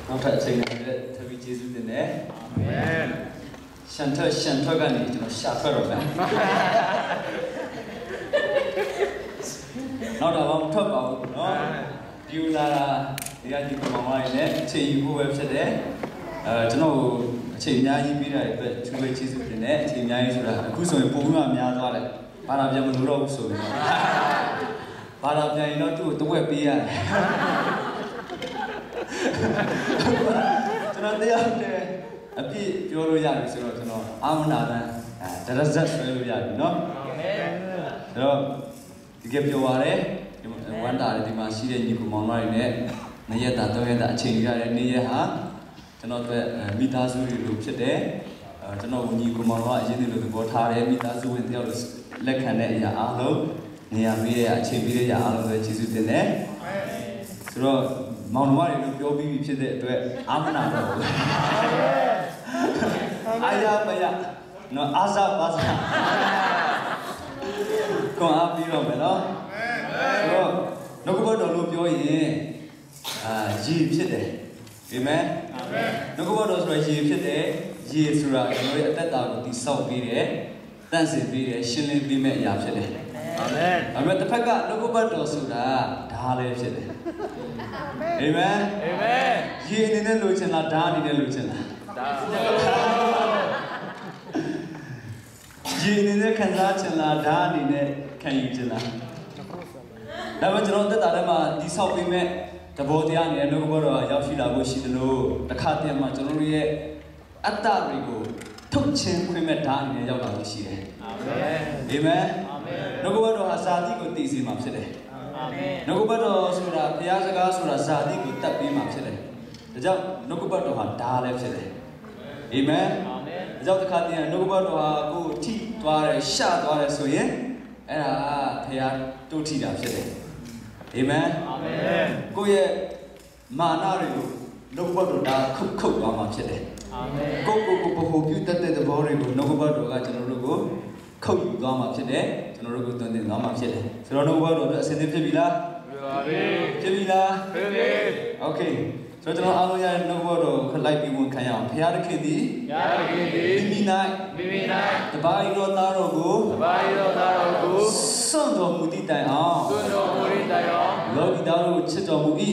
နောက်ထပ်အချိန်နဲ့တပည့်ကျေးဇူးတင်တယ်အာမင်ရှန်ထွက်ကနေကျွန်တော်ရှာထွက်တော့မယ်နောက်တော့မထွက်ပါဘူးเนาะဒီလာဒီကဒီကောင်မလေးနဲ့အချိန်ယူဖို့ပဲဖြစ်တယ်ကျွန်တော်အချိန်အများကြီးပေးတဲ့အတွက်သူပဲကျေးဇူးတင်တယ်အချိန်အများကြီးဆိုတာအခုဆိုရင်ပုံမှန်များသွားတယ်ဘာသာပြန်မလို့တော့ဘူးဆိုရင်ဘာသာပြန်ရင်တော့သူ့ကိုတဝက်ပေးရတယ်ကျွန်တော်တရားနဲ့အပြည့်ပြောလို့ရပြီဆိုတော့ကျွန်တော်အာမနာနဲ့ဒရဇတ်ဆွဲလို့ရပြီเนาะအာမင်အဲ့တော့ဒီကပြောပါရဲဝမ်းတာဒီမှာရှိတဲ့ညီကောင်မောင်တွေနဲ့နေ့ရက်တာ၃ရက်တာအချိန်ရတဲ့နေ့ရက်ဟာကျွန်တော်တို့မိသားစုတွေလိုဖြစ်တယ်ကျွန်တော်ညီကောင်မောင်ကအရင်လိုသဘောထားတယ်မိသားစုဝင်တယောက်လိုလက်ခံတဲ့အရာအားလုံးနေရာပေးတဲ့အချိန်ပေးတဲ့အရာအားလုံးပဲကျေးဇူးတင်တယ်ဆိုတော့မောင်နှမတွေလိုပြောပြီးဖြစ်တဲ့အတွက်အာမနာတော့ဘူးအာရမယနော်အာဇာပါဇာကောအားပြီးတော့မယ်နော်ဆိုတော့နှုတ်ကပတ်တော်လို့ပြောရင်ရည်ဖြစ်တယ်အာမင်အာမင်နှုတ်ကပတ်တော်ဆိုရရည်ဖြစ်တယ်ရည်ဆိုတာကျွန်တော်ရဲ့အသက်တာကိုတည်ဆောက်ပေးတယ်တန့်စင်ပေးတယ်ရှင်းလင်းပေးမဲ့အရာဖြစ်တယ်အာမင်အာမင်တစ်ဖက်ကနှုတ်ကပတ်တော်ဆိုတာဓာလည်းဖြစ်တယ်အာမင်အာမင်ရည်အနေနဲ့လိုချင်လားဓာအနေနဲ့လိုချင်လားဓာရည်အနေနဲ့ခံစားချင်လားဓာအနေနဲ့ခံယူချင်လားဒါပေမဲ့ကျွန်တော်တက်တာထဲမှာဒီဆောက်ပေးမဲ့တဘောတရားနဲ့နှုတ်ကပတ်တော်ရောက်ရှိလာဖို့ရှိတယ်လို့တစ်ခါတည်းမှာကျွန်တော်တို့ရဲ့အတ္တတွေကိုထုတ်ချင်းခွင့်မဲ့ဓာအနေနဲ့ရောက်လာလို့ရှိတယ်အာမင်အာမင်အာမင်နှုတ်ကပတ်တော်ဟာဇာတိကိုတည်စေမှာဖြစ်တယ်အာမင်နှုတ်ကပတ်တော်ဆိုတာဘုရားစကားဆိုတာဇာတိကိုတတ်ပေးမှာဖြစ်တယ်ဒါကြောင့်နှုတ်ကပတ်တော်ဟာဓာလည်းဖြစ်တယ်အာမင်အာမင်ဒါကြောင့်တစ်ခါတည်းနှုတ်ကပတ်တော်ဟာကိုယ်ထိသွားတယ်ရှသွားတယ်ဆိုရင်အဲ့ဒါဘုရားတို့ထိတာဖြစ်တယ်အာမင်အာမင်ကိုယ့်ရဲ့မာနတွေကိုနှုတ်ကပတ်တော်ဒါခုတ်သွားမှာဖြစ်တယ်အာမင်ကိုဗဟုပြုတတ်တဲ့သဘောတွေကိုနှုတ်ကပတ်တော်ကကျွန်တော်တို့ကိုခုတ်ယူသွားမှာဖြစ်တယ်ကျွန်တော်တို့ကိုသွန်သင်သွားမှာဖြစ်တယ်ဆိုတော့နှုတ်ကပတ်တော်အတွက်အစဉ်သင့်ဖြစ်ပြီလားဖြစ်ပါပြီဖြစ်ပြီလားဖြစ်ပြီโอเคဆိုတော့ကျွန်တော်အားလုံးရတဲ့နှုတ်ကပတ်တော်ကိုလိုက်ပြီးဝင်ခံရအောင်ဘုရားသခင်သည်မိမိ၌တပါးတော်သားတော်ကိုစွန့်တော်မူသည့်တိုင်အောင်လောကီသားတို့ကိုချစ်တော်မူ၏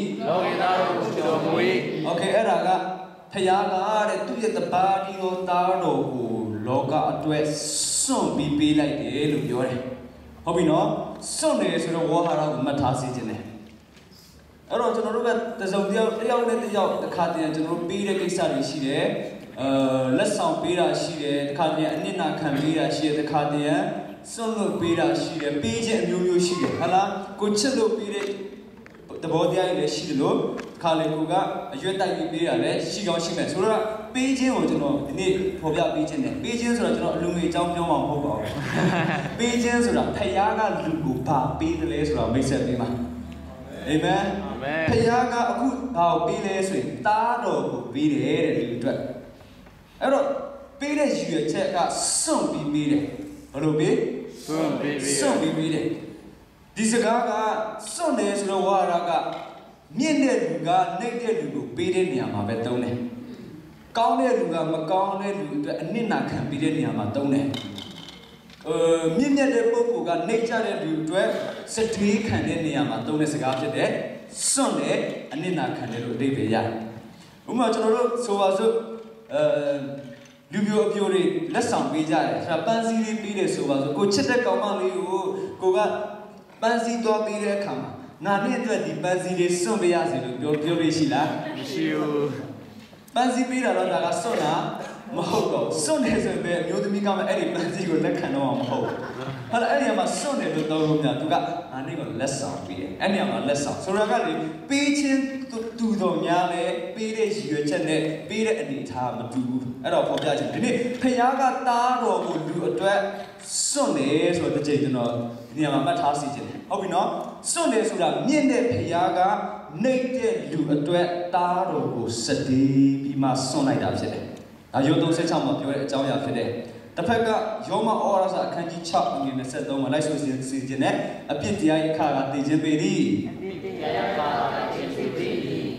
โอเคအဲ့ဒါကဘုရားကတဲ့သူ့ရဲ့တပါးတော်သားတော်ကိုလောကအတွက်စွန့်ပြီးပေးလိုက်တယ်လို့ပြောတယ်ဟုတ်ပြီနော်စွန့်တယ်ဆိုတော့ဝါဟာရကိုမှတ်ထားစေခြင်းတယ်အဲ့တော့ကျွန်တော်တို့ကတစုံတယောက်နဲ့တယောက်တစ်ခါတည်းကျွန်တော်တို့ပေးတဲ့ကိစ္စတွေရှိတယ်လက်ဆောင်ပေးတာရှိတယ်တစ်ခါတည်းအနစ်နာခံပေးတာရှိတယ်တစ်ခါတည်းစွန့်လွတ်ပေးတာရှိတယ်ပေးခြင်းအမျိုးမျိုးရှိတယ်ဟုတ်လားကိုချစ်လို့ပေးတဲ့သဘောတရားတွေလည်းရှိတယ်လို့ခါလေကိုကအရွက်တိုက်ပြီးပေးတာလည်းရှိကောင်းရှိမယ်ဆိုတော့ပေးခြင်းကိုကျွန်တော်ဒီနေ့ဖော်ပြပေးခြင်းတယ်ပေးခြင်းဆိုတော့ကျွန်တော်အလူငွေအကြောင်းပြောမှာမဟုတ်ပါဘူးပေးခြင်းဆိုတာဖခင်ကလူကိုဘာပေးတယ်လဲဆိုတာမိတ်ဆက်ပေးမှာအာမင်အာမင်ဖခင်ကအခုဘာကိုပေးလဲဆိုရင်သားတော်ကိုပေးတယ်တဲ့ဒီအတွက်အဲ့တော့ပေးတဲ့ရည်ရွယ်ချက်ကစွန့်ပြီးပေးတယ်ဘယ်လိုပေးစွန့်ပြီးပေးတယ်ဒီစကားကစွန့်တယ်ဆိုတော့ဝါရကမြင့်တဲ့လူကနှိမ့်တဲ့လူကိုပေးတဲ့နေရာမှာပဲသုံးတယ်ကောင်းတဲ့လူကမကောင်းတဲ့လူအတွက်အနစ်နာခံပေးတဲ့နေရာမှာသုံးတယ်မြင့်မြတ်တဲ့ပုဂ္ဂိုလ်ကနှိမ့်ချတဲ့လူအတွက်စတေးခံတဲ့နေရာမှာသုံးတဲ့စကားဖြစ်တယ်စွန့်တယ်အနစ်နာခံတယ်လို့အဓိပ္ပာယ်ရတယ်ဥပမာကျွန်တော်တို့ဆိုပါစို့လူမျိုးအပြိုတွေလက်ဆောင်ပေးကြတယ်ဆိုတာပန်းစည်းလေးပေးတယ်ဆိုပါစို့ကိုချစ်တဲ့ကောင်မလေးကိုကပန်းစည်းသွားပေးတဲ့အခါမှာငါနဲ့အတွက်ဒီပန်းစည်းလေးစွန့်ပေးရစီလို့ပြောလို့ရှိလားမရှိဘူးပန်းစည်းပေးတာတော့ဒါကစွန့်တာမဟုတ်တော့စွန့်တယ်ဆိုရင်အမျိုးသမီးကမှအဲ့ဒီပန်းစည်းကိုလက်ခံတော့မှာမဟုတ်ဘူးဟာအဲ့ဒီမှာစွန့်တယ်လို့သုံးလို့များသူကငါနဲ့ကိုလက်ဆောင်ပေးတယ်အဲ့ဒီမှာလက်ဆောင်ဆိုတော့ကလေပေးခြင်းတူတော်များလဲပေးတဲ့ရည်ရွယ်ချက်နဲ့ပေးတဲ့အနေအထားမတူဘူးအဲ့တော့ဖော်ပြခြင်းဒီနေ့ဖခင်ကသားတော်ကိုလူအတွက်စွန့်တယ်ဆိုတဲ့ချိန်ကျွန်တော်ဒီနေရာမှာမှတ်ထားစီခြင်းဟုတ်ပြီနော်စွန့်တယ်ဆိုတာမြင့်တဲ့ဖခင်ကနှိမ့်တဲ့လူအတွက်သားတော်ကိုစတေးပြီးမှစွန့်လိုက်တာဖြစ်တယ်ဒါယော36မှာပြောတဲ့အကြောင်းအရာဖြစ်တယ်တစ်ဖက်ကယောမဩဝါဒစာအခန်းကြီး6အငယ်23မှာလိုက်ဆိုစီခြင်းနဲ့အပြစ်တရားအခါကတည်ခြင်းပေသည်အပြစ်တရားအခါကတည်ခြင်းပေသည်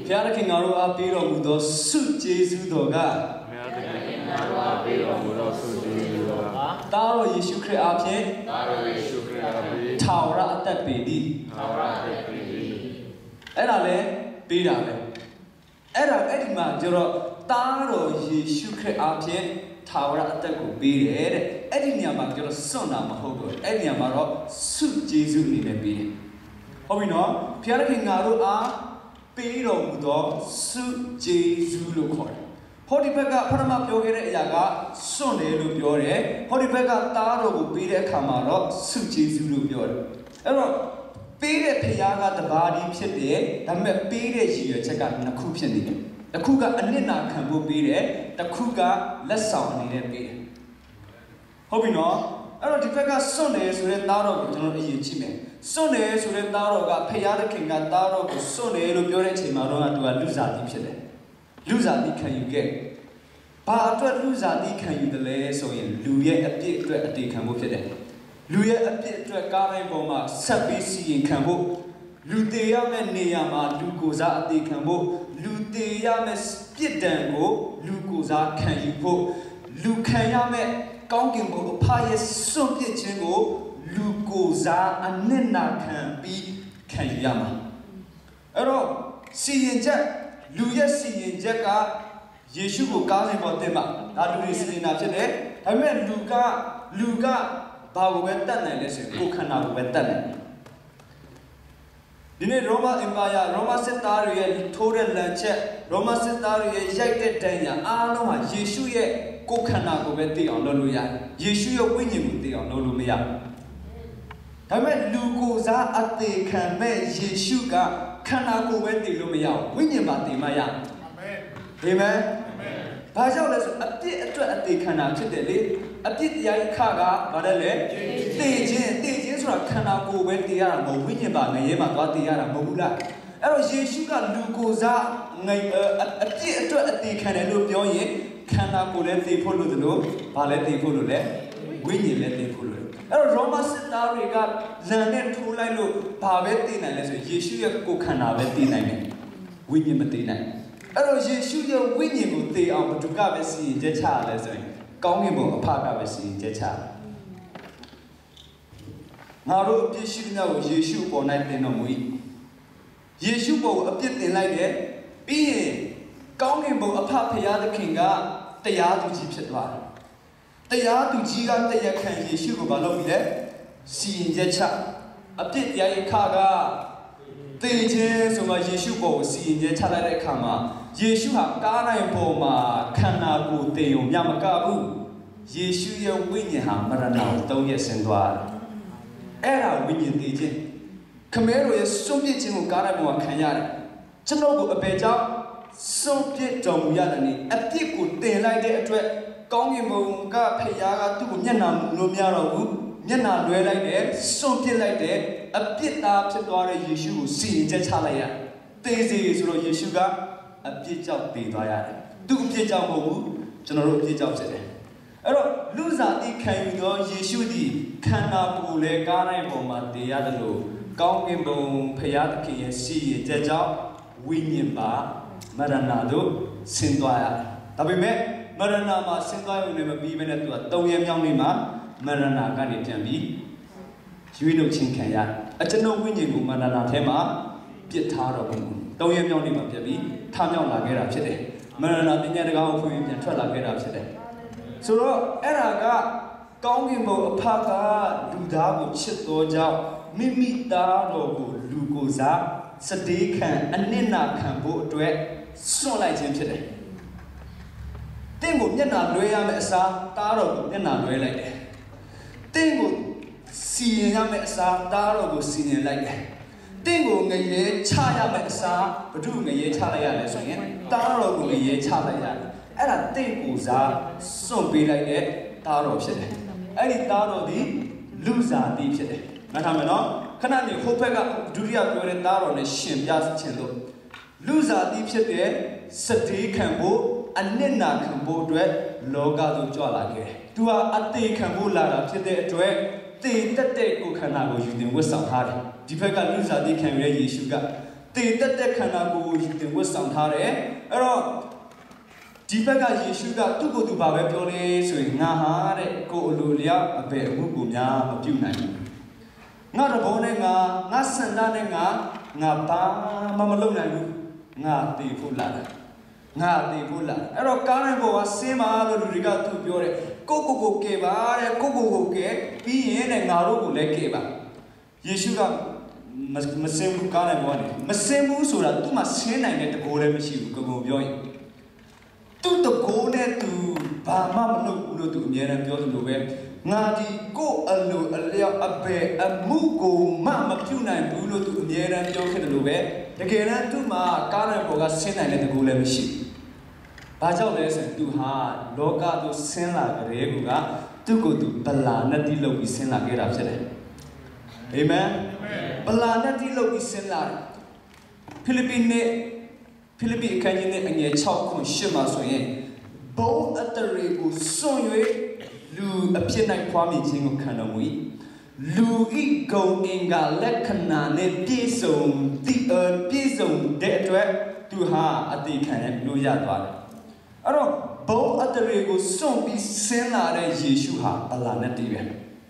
ဖျားသခင်ငါတို့အားပေးတော်မူသောဆုကျေးဇူးတော်ကတာတော်ယေရှုခရစ်အားဖြင့်ထာဝရအသက်ပေသည်အဲ့ဒါလည်းပေးတာပဲအဲ့ဒီမှာကျတော့တာတော်ယေရှုခရစ်အားဖြင့်ထာဝရအသက်ကိုပေးတယ်တဲ့အဲ့ဒီနေရာမှာကျတော့စွန့်တာမဟုတ်တော့အဲ့ဒီနေရာမှာတော့ဆုကျေးဇူးအနေနဲ့ပေးတယ်ဟုတ်ပြီနော်ဖျားသခင်ငါတို့အားပေးတော်မူသောဆုကျေးဇူးလို့ခေါ်တယ်ဟောဒီဘက်ကပထမပြောခဲ့တဲ့အရာကစွန့်တယ်လို့ပြောတယ်ဟောဒီဘက်ကသားတော်ကိုပေးတဲ့အခါမှာတော့ဆုကျေးဇူးလို့ပြောတယ်အဲ့တော့ပေးတဲ့ဖခင်ကတပါးဒီဖြစ်တယ်ဒါပေမဲ့ပေးတဲ့ရည်ရွယ်ချက်ကနှစ်ခုဖြစ်နေတယ်တစ်ခုကအနစ်နာခံဖို့ပေးတယ်တစ်ခုကလက်ဆောင်အနေနဲ့ပေးတယ်ဟုတ်ပြီနော်အဲ့တော့ဒီဘက်ကစွန့်တယ်ဆိုတဲ့သားတော်ကိုကျွန်တော်အရင်ကြည့်မယ်စွန့်တယ်ဆိုတဲ့သားတော်ကဖခင်သခင်ကသားတော်ကိုစွန့်တယ်လို့ပြောတဲ့အချိန်မှာတော့သူကလူစားတိဖြစ်တယ်လူစားတိခံယူခဲ့ဘာအတွက်လူစားတိခံယူတယ်လဲဆိုရင်လူရဲ့အပြစ်အတွက်အတေခံဖို့ဖြစ်တယ်လူရဲ့အပြစ်အတွက်ကားတိုင်းပေါ်မှာဆက်ပြီးစီရင်ခံဖို့လူတေရမယ့်နေရာမှာလူကိုယ်စားအတေခံဖို့လူတေရမယ့်ပြစ်ဒဏ်ကိုလူကိုယ်စားခံယူဖို့လူခံရမယ့်ကောင်းကင်ဘုံအဖရဲ့စွန့်ပစ်ခြင်းကိုလူကိုယ်စားအနစ်နာခံပြီးခံယူရမှာအဲ့တော့စီရင်ချက်လူရဲ့စီရင်ချက်ကယေရှုကိုကားစဉ်ပေါ်တင်မှာဒါလူတွေစီရင်တာဖြစ်တယ်ဒါပေမဲ့လူကဘာကိုပဲတတ်နိုင်လဲဆိုရင်ကိုယ်ခန္ဓာကိုပဲတတ်နိုင်တယ်ဒီနေ့ရောမအင်ပါယာရောမစစ်သားတွေရဲ့ထိုးတဲ့လမ်းချက်ရောမစစ်သားတွေရဲ့ရိုက်တဲ့တန်ရာအားလုံးဟာယေရှုရဲ့ကိုယ်ခန္ဓာကိုပဲသိအောင်လုပ်လို့ရတယ်ယေရှုရဲ့ဝိညာဉ်ကိုသိအောင်လုပ်လို့မရဘူးဒါပေမဲ့လူကိုယ်စားအသေးခံမဲ့ယေရှုကခန္ဓာကိုယ်ပဲသိလို့မရဘူးဝိညာဉ်ပါသိမှရအာမင်ဘာကြောင့်လဲဆိုအပြစ်အတွက်အသေးခံတာဖြစ်တယ်လေအပြစ်တရားခါကဘာလဲလေသိခြင်းဆိုတာခန္ဓာကိုယ်ပဲသိရတာမဟုတ်ဝိညာဉ်ပါငရဲမှာသွားသိရတာမဟုတ်ဘူးလားအဲ့တော့ယေရှုကလူကိုယ်စားအပြစ်အတွက်အသေးခံတယ်လို့ပြောရင်ခန္ဓာကိုယ်လည်းသိဖို့လို့လို့ဘာလဲသိဖို့လို့လဲဝိညာဉ်လည်းသိဖို့လို့အဲ့တော့ရောမစစ်သားတွေကလမ်းနဲ့ထိုးလိုက်လို့ဘာပဲသိနိုင်လဲဆိုယေရှုရဲ့ကိုယ်ခန္ဓာပဲသိနိုင်တယ်ဝိညာဉ်မသိနိုင်အဲ့တော့ယေရှုရဲ့ဝိညာဉ်ကိုသိအောင်ဘုသူကပဲစီရင်ချက်ချရလဲဆိုရင်ကောင်းကင်ဘုံအဖကပဲစီရင်ချက်ချတယ်ငါတို့အပြစ်ရှိတဲ့ကိုယေရှုပေါ်၌တင်တော်မူ၏ယေရှုပေါ်ကိုအပြစ်တင်လိုက်တယ်ပြီးရင်ကောင်းကင်ဘုံအဖဖရာသခင်ကတရားသူကြီးဖြစ်သွားတယ်တရားသူကြီးကတရားခံယေရှုကိုဘာလုပ်ပြီးလဲစီရင်ချက်ချအပြစ်တရားရဲ့ခါကသေခြင်းဆိုမှယေရှုပေါ်ကိုစီရင်ချက်ချလိုက်တဲ့အခါမှာယေရှုဟာကားနိုင်ပေါ်မှာခန္ဓာကိုယ်သေုံမြမကဘူးယေရှုရဲ့ဝိညာဉ်ဟာမရဏကို3ရက်ဆင်းသွားတယ်အဲ့ဒါဝိညာဉ်သေခြင်းခမဲတော်ရဲ့စွန့်ပစ်ခြင်းကိုကားနိုင်ပေါ်မှာခံရတယ်ကျွန်တော်ကိုအပေကြောင့်စွန့်ပစ်တော်မူရတဲ့နေ့အပြစ်ကိုတင်လိုက်တဲ့အတွက်ကောင်းကင်ဘုံကဖခင်ကသူ့ကိုမျက်နှာမူလို့မရတော့ဘူးမျက်နှာလွှဲလိုက်တယ်စွန့်ပစ်လိုက်တယ်အပြစ်သားဖြစ်သွားတဲ့ယေရှုကိုစီရင်ချက်ချလိုက်ရသေစေဆိုတော့ယေရှုကအပြစ်ကြောင့်သေသွားရတယ်သူ့အပြစ်ကြောင့်မဟုတ်ဘူးကျွန်တော်တို့အပြစ်ကြောင့်ဖြစ်တယ်အဲ့တော့လူစားတိခံယူသောယေရှုသည်ခန္ဓာကိုယ်လည်းကားတိုင်းပေါ်မှာတည်ရတယ်လို့ကောင်းကင်ဘုံဖရာသခင်ရဲ့စီရင်ချက်ကြောင့်ဝိညာဉ်ပါမရဏတို့ဆင်းသွားရတယ်ဒါပေမဲ့မရဏမှာဆင်းသွားရုံနဲ့မပြီးဘဲနဲ့သူက3ရက်မြောက်နေ့မှာမရဏကနေပြန်ပြီးရွေးနှုတ်ခြင်းခံရတယ်အကျွန်ုပ်ဝိညာဉ်ကိုမရဏထဲမှာပြစ်ထားတော်မူ3ရက်မြောက်နေ့မှာပြန်ပြီးထမြောက်လာခဲ့တာဖြစ်တယ်မရဏပညာတကားကိုဖွင့်ပြန်ထွက်လာခဲ့တာဖြစ်တယ်ဆိုတော့အဲ့ဒါကကောင်းကင်ဘုံအဖကလူသားကိုချစ်တော်ကြောင့်မိမိသားတော်ကိုလူကိုယ်စားစတေးခံအနစ်နာခံဖို့အတွက်စွန့်လိုက်ခြင်းဖြစ်တယ်။တင့်ကိုမျက်နှာလွှဲရမယ့်အစားသားတော်ကိုမျက်နှာလွှဲလိုက်တယ်။တင့်ကိုစီရင်ရမယ့်အစားသားတော်ကိုစီရင်လိုက်တယ်။တင့်ကိုငရေချရမယ့်အစားဘု து ငရေချလိုက်ရလဲဆိုရင်သားတော်ကိုငရေချလိုက်ရတယ်။အဲ့ဒါတင့်ကိုစားစွန့်ပေးလိုက်တဲ့သားတော်ဖြစ်တယ်။အဲ့ဒီသားတော်ဒီလူစားတိဖြစ်တယ်။နားထောင်မယ်နော်ခဏနေဟိုဘက်ကဒုတိယပြောတဲ့သားတော်နဲ့ရှင်ပြခြင်းလို့လူစားတိဖြစ်တဲ့စတေးခံဖို့အနစ်နာခံဖို့အတွက်လောကသို့ကြွလာခဲ့တယ်။သူဟာအသေးခံဖို့လာတာဖြစ်တဲ့အတွက်သေတက်တဲ့ကိုယ်ခန္ဓာကိုယူတင်ဝတ်ဆောင်ထားတယ်။ဒီဘက်ကလူစားတိခံရတဲ့ယေရှုကတေတက်တဲ့ခန္ဓာကိုယ်ကိုဝတ်ဆောင်ထားတယ်အဲ့တော့ဒီဘက်ကယေရှုကသူ့ကိုယ်သူဘာပဲပြောလဲဆိုရင်ငါဟာတဲ့ကိုယ်အလိုလျောက်အဘယ်အမှုကိုများမပြုနိုင်ဘူးငါတဘောနဲ့ငါစန္ဒနဲ့ငါဘာမှမလုပ်နိုင်ဘူးငါတည်ဖို့လာတယ်အဲ့တော့ကားတိုင်းပေါ်ကဆင်းပါလို့လူတွေကသူပြောတယ်ကိုကဲပါတဲ့ကိုကဲပြီးရင်တဲ့ငါတို့ကိုလည်းကဲပါယေရှုကမဆင်းဘူးကားတိုင်းပေါ်ကနေမဆင်းဘူးဆိုတာသူ့မှာဆင်းနိုင်တဲ့တကိုယ်လည်းမရှိဘူးကိုပြောရင်သူ့တကိုယ်နဲ့သူဘာမှမလုပ်ဘူးလို့သူအမြဲတမ်းပြောသလိုပဲငါဒီကိုအလိုအလျောက်အဘယ်အမှုကိုမှမပြုနိုင်ဘူးလို့သူအမြဲတမ်းပြောခဲ့တယ်လို့ပဲတကယ်တမ်းသူ့မှာကားတိုင်းပေါ်ကဆင်းနိုင်တဲ့တကိုယ်လည်းမရှိဘူးဘာကြောင့်လဲဆိုရင်သူဟာလောကသို့ဆင်းလာကြတဲ့ကူကသူ့ကိုယ်သူဗလာနဲ့တိလုပ်ပြီးဆင်းလာခဲ့တာဖြစ်တယ်အာမင်ဗလာနဲ့တိလုပ်ပြီးဆင်းလာတယ်ဖိလိပ္ပိအခန်းကြီးနဲ့အငယ်6ခွန်8မှာဆိုရင်ဘုံအတရေကိုစွန့်၍လူအဖြစ်၌ဖွားမြင်ခြင်းကိုခံတော်မူ၏လူဤဂုံအင်္ဂါလက္ခဏာနဲ့ပြည့်စုံတဲ့အတွက်သူဟာအတိခံရလို့ရသွားတယ်အဲ့တော့ဘုံအတရေကိုစွန့်ပြီးဆင်းလာတဲ့ယေရှုဟာဗလာနဲ့တည်ပဲ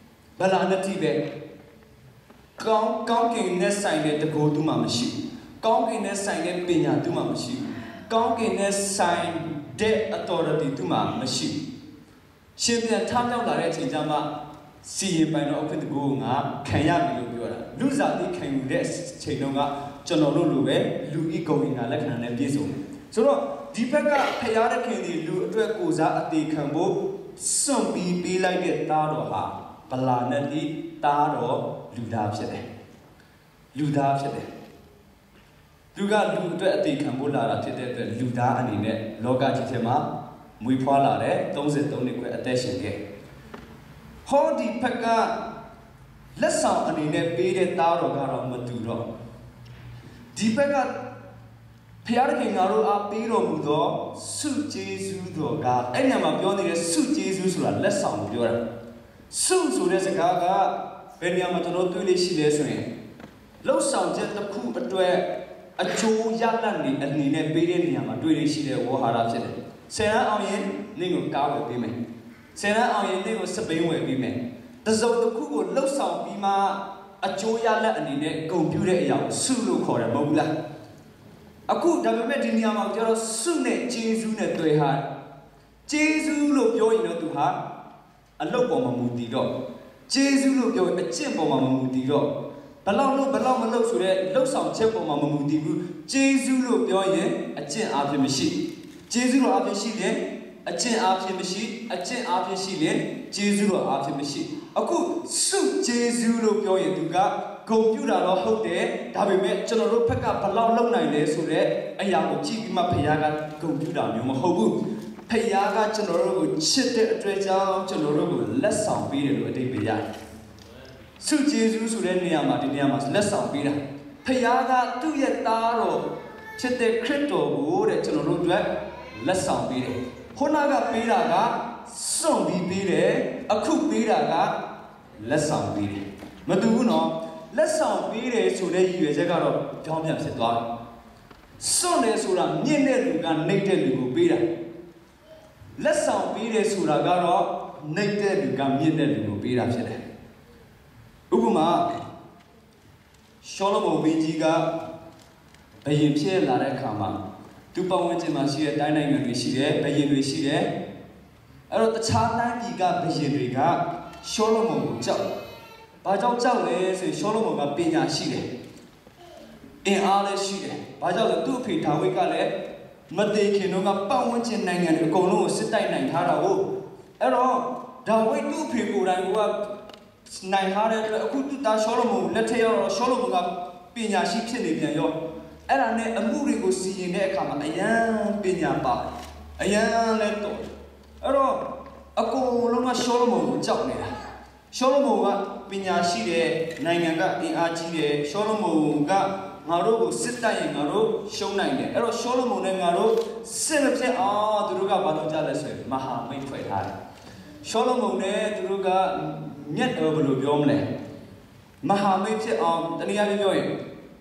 ကောင်းကင်နဲ့ဆိုင်တဲ့တကိုယ်သူမှမရှိဘူးကောင်းကင်နဲ့ဆိုင်တဲ့ပညာသူမှမရှိဘူးကောင်းကင်နဲ့ဆိုင်တဲ့ authority သူမှမရှိဘူးရှင်ပြန်ထမြောက်လာတဲ့အချိန်ကျမှစီရင်ပိုင်တော့အဖြစ်တကိုယ်ငါခံရပြီလို့ပြောတာလူစားတိခံယူတဲ့အချိန်တုန်းကကျွန်တော်တို့လိုပဲလူဤဂုဏ်အင်္ဂါလက္ခဏာနဲ့ပြည့်စုံတယ်ဆိုတော့ဒီဘက်ကဖျားတဲ့ခင်ဒီလူအတွက်ကိုစားအသေးခံဖို့စွန့်ပြီးပေးလိုက်တဲ့သားတော်ဟာဗလာနဲ့ဒီသားတော်လူသားဖြစ်တယ်လူကလူအတွက်အသေးခံဖို့လာတာဖြစ်တဲ့အတွက်လူသားအနေနဲ့လောကကြီးထဲမှာမွေးဖွားလာတဲ့33နှစ်ခွဲအသက်ရှင်ခဲ့ဟောဒီဘက်ကလက်ဆောင်အနေနဲ့ပေးတဲ့သားတော်ကတော့မတူတော့ဒီဘက်ကဖျားတဲ့ငါတို့အားပေးတော်မူသောဆုကျေးဇူးတော်ကအဲ့ညမှာပြောနေတဲ့ဆုကျေးဇူးဆိုတာလက်ဆောင်ကိုပြောတာဆုဆိုတဲ့စကားကဘယ်နေရာမှာကျွန်တော်တွေ့လို့ရှိလဲဆိုရင်လှုပ်ဆောင်ချက်တစ်ခုအတွက်အကျိုးရလဒ်အနေနဲ့ပေးတဲ့နေရာမှာတွေ့လို့ရှိတဲ့ဝေါ်ဟာရဖြစ်တယ်ဆယ်ရန်အောင်ရင်နင့်ကိုကားဝယ်ပေးမယ်ဆယ်ရန်အောင်ရင်နင့်ကိုစပိန်ဝယ်ပေးမယ်တစုံတစ်ခုကိုလှုပ်ဆောင်ပြီးမှအကျိုးရလဒ်အနေနဲ့ဂုဏ်ပြုတဲ့အရာကိုဆုလို့ခေါ်တယ်မဟုတ်ဘူးလားအခုဒါပေမဲ့ဒီနေရာမှာကျတော့ဆုနဲ့ကျေးဇူးနဲ့တွေ့ဟာကျေးဇူးလို့ပြောရင်တော့သူဟာအလုပ်ပေါ်မှာမူတည်တော့ကျေးဇူးလို့ပြောရင်အကျင့်ပေါ်မှာမမူတည်တော့ဘလောက်မလုပ်ဆိုတဲ့လှုပ်ဆောင်ချက်ပေါ်မှာမမူတည်ဘူးကျေးဇူးလို့ပြောရင်အကျင့်အားဖြင့်မရှိကျေးဇူးတော်အားဖြင့်ရှိတယ်အကျင့်အားဖြင့်မရှိအကျင့်အားဖြင့်ရှိတယ်ကျေးဇူးတော်အားဖြင့်မရှိအခုဆုကျေးဇူးလို့ပြောရင်သူကဂုဏ်ပြုတာတော့ဟုတ်တယ်ဒါပေမဲ့ကျွန်တော်တို့ဘက်ကဘလောက်လုပ်နိုင်လဲဆိုတဲ့အရာကိုကြည့်ပြီးမှဖခင်ကဂုဏ်ပြုတာမျိုးမဟုတ်ဘူးဖခင်ကကျွန်တော်တို့ကိုချစ်တဲ့အတွေ့အကြုံကျွန်တော်တို့ကိုလက်ဆောင်ပေးတယ်လို့အဓိပ္ပာယ်ရတယ်ဆုကျေးဇူးဆိုတဲ့နေရာမှာဒီနေရာမှာလက်ဆောင်ပေးတာဖခင်ကသူ့ရဲ့သားတော်ချစ်တဲ့ခရစ်တော်ကိုတဲ့ကျွန်တော်တို့အတွက်လက်ဆောင်ပေးတယ်ခုနကပေးတာကစွန့်ပြီးပေးတယ်အခုပေးတာကလက်ဆောင်ပေးတယ်မတူဘူးနော်လက်ဆောင်ပေးတယ်ဆိုတဲ့ရည်ရွယ်ချက်ကတော့ကြောင်းပြန်ဖြစ်သွားတယ်စွန့်တယ်ဆိုတာမြင့်တဲ့လူကနှိမ့်တဲ့လူကိုပေးတာလက်ဆောင်ပေးတယ်ဆိုတာကတော့နှိမ့်တဲ့လူကမြင့်တဲ့လူကိုပေးတာဖြစ်တယ်ဥပမာရှောလမုန်မင်းကြီးကဘယင်ဖြစ်လာတဲ့အခါမှာသူပတ်ဝန်းကျင်မှာရှိတဲ့တိုင်းနိုင်ငံတွေရှိတယ်ဘယင်တွေရှိတယ်အဲ့တော့တခြားတိုင်းပြည်ကဘယင်တွေကရှောလမုန်ကိုကြောက်ဘာကြောင့်ကြောက်လဲဆိုရင်ရှောလမုန်ကပညာရှိတယ်အင်အားလည်းရှိတယ်ဘာကြောင့်လဲသူ့အဖေဒါဝိဒ်ကလည်းမသေးခင်တော့ကပတ်ဝန်းကျင်နိုင်ငံတွေအကုန်လုံးကိုစစ်တိုက်နိုင်ထားတာကိုအဲ့တော့ဒါဝိဒ်သူ့အဖေကိုယ်တိုင်ကနိုင်ထားတဲ့အတွက်အခုသူသားရှောလမုန်လက်ထက်ရောက်တော့ရှောလမုန်ကပညာရှိဖြစ်နေပြန်ရောအဲ့ဒါနဲ့အမှုတွေကိုစီရင်တဲ့အခါမှာအယံပညာပါအယံလည်းတော့အဲ့တော့အကုန်လုံးကရှောလမုန်ကိုကြောက်နေတာရှောလမုန်ကပညာရှိတဲ့နိုင်ငံကအင်အားကြီးတယ်ရှောလမုန်ကငါတို့ကိုစစ်တိုက်ရင်ငါတို့ရှုံးနိုင်တယ်အဲ့တော့ရှောလမုန်နဲ့ငါတို့စစ်မဖြစ်အောင်သူတို့ကဘာလုပ်ကြလဲဆိုရင်မဟာမိတ်ဖွဲ့ထားတယ်ရှောလမုန်နဲ့သူတို့ကမြတ်တော်ဘယ်လိုပြောမလဲမဟာမိတ်ဖြစ်အောင်တနည်းအားဖြင့်ပြောရင်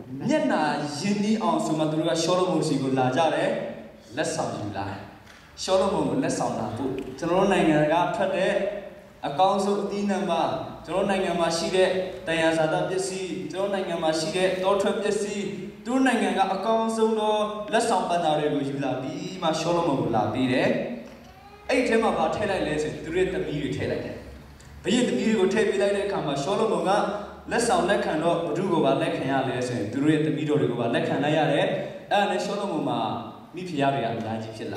nhất là yên đi ông số mà tôi đã show lo một gì cũng là ra đấy lết sòng gì lại show lo một lết sòng là phụ cho nó này người gặp thật đấy account số tin number cho nó này người mà xí đấy tay nhà sản xuất biết xí cho nó này người mà xí đấy tổ chức biết xí tôi này người gặp account số đó lết sòng ban đầu rồi cũng là bị mà show lo một là bị đấy ấy thế mà vào thế này lên rồi tôi biết tâm ý thế này bây giờ tâm ý của thế bị lại đấy cả mà show lo một cái lết sòng lết khăn đó bữa của bạn lết khăn ya lên rồi tôi biết tâm ý rồi của bạn lết khăn này ya đấy anh show lo một mà mi phía rồi anh là gìဖြစ်လာ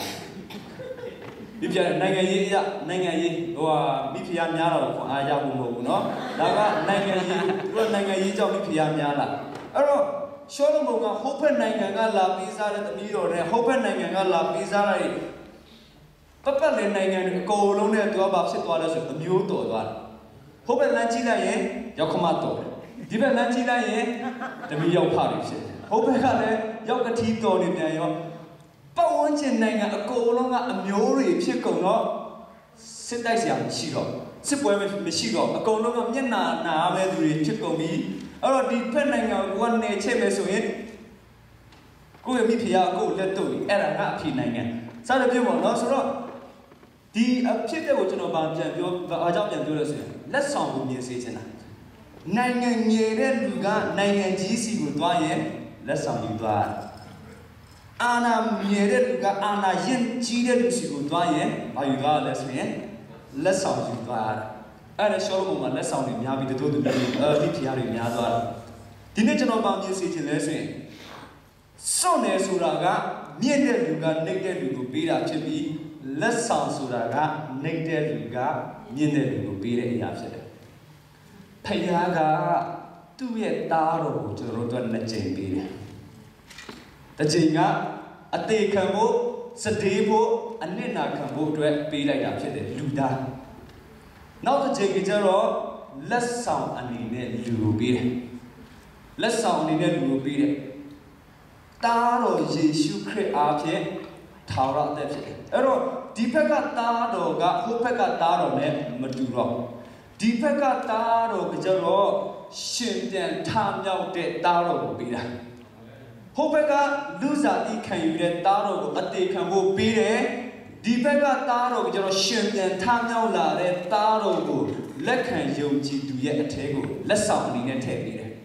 mi phíaနိုင်ငံရေးဟိုမိဖုရားများတော့အားရဖို့မဟုတ်ဘူးเนาะဒါကနိုင်ငံရေးသူကနိုင်ငံရေးကြောင့်မိဖုရားများလာအဲ့တော့ရှောလမုန်ကဟိုဘက်နိုင်ငံကလာပေးစားတဲ့သမီးတော်နဲ့ဟိုဘက်နိုင်ငံကလာပေးစားတဲ့ပတ်လည်နိုင်ငံတွေအကုန်လုံးနဲ့သူကဘာဖြစ်သွားလဲဆိုအမျိုးတော်သွားတယ်ဟိုဘက်လမ်းကြည့်လိုက်ရင်ရောက်ခမတော်တယ်ဒီဘက်လမ်းကြည့်လိုက်ရင်သမီးရောက်ဖတယ်ဖြစ်တယ်ဟိုဘက်ကလည်းရောက်ကတိတော်နေပြန်ရောပတ်ဝန်းကျင်နိုင်ငံအကုန်လုံးကအမျိုးတွေဖြစ်ကုန်တော့စစ်တိုက်စရာမရှိတော့စစ်ပွဲမရှိတော့အကုန်လုံးကမျက်နှာနာမဲ့သူတွေဖြစ်ကုန်ပြီအဲ့တော့ဒီဖက်နိုင်ငံကနေချက်မယ်ဆိုရင်ကိုယ့်ရဲ့မိဖုရားကိုလက်တော့အဲ့ဒါကအဖြစ်နိုင်ငံစသဖြင့်ပေါ့နော်ဆိုတော့ဒီအဖြစ်တဲ့ကိုကျွန်တော်ပြန်ပြောအားကြောင့်ပြန်ပြောလို့ဆိုရင်လက်ဆောင်ကိုမြင်စေချင်တာနိုင်ငံငယ်တဲ့လူကနိုင်ငံကြီးစီကိုသွားရင်လက်ဆောင်ယူသွားအာနာမြင်တဲ့လူကအာနာရင်ကြီးတဲ့လူစီကိုသွားရင်ဘာယူသွားလဲဆိုရင်လက်ဆောင်ယူသွားတာအဲ့ဒါရှောလမုန်မှာလက်ဆောင်တွေများပြီးတို့ဒီဖျားတွေများသွားတာဒီနေ့ကျွန်တော်မြင်စေချင်လဲဆိုရင်စွန့်တယ်ဆိုတာကမြင့်တဲ့လူကနှိပ်တဲ့လူကိုပေးတာဖြစ်ပြီးလက်ဆောင်ဆိုတာကနှိပ်တဲ့လူကမြင့်တဲ့လူကိုပေးတဲ့အရာဖြစ်တယ်ဖယားကသူ့ရဲ့သားတော်ကိုကျွန်တော်တို့နှစ်ကြိမ်ပေးတယ်တစ်ကြိမ်ကအသေးခံဖို့စတေးဖို့အနစ်နာခံဖို့အတွက်ပေးလိုက်တာဖြစ်တယ်လူသားနောက်တစ်ကြိမ်ကျတော့လက်ဆောင်အနေနဲ့လူကိုပေးတယ်လက်ဆောင်အနေနဲ့လူကိုပေးတယ်သားတော်ယေရှုခရစ်အားဖြင့်ထာဝရအသက်ဖြစ်တယ်အဲ့တော့ဒီဘက်ကသားတော်ကဟိုဘက်ကသားတော်နဲ့မတူတော့ဒီဘက်ကသားတော်ကကျတော့ရှင်ပြန်ထမြောက်တဲ့သားတော်ကိုပေးတာဟိုဘက်ကလူစားတိခံယူတဲ့သားတော်ကိုအသေးခံဖို့ပေးတယ်ဒီဘက်ကသားတော်ကိုကျတော့ရှင်ပြန်ထမြောက်လာတဲ့သားတော်ကိုလက်ခံယုံကြည်သူရဲ့အထဲကိုလက်ဆောင်အနေနဲ့ထည့်ပေးတယ်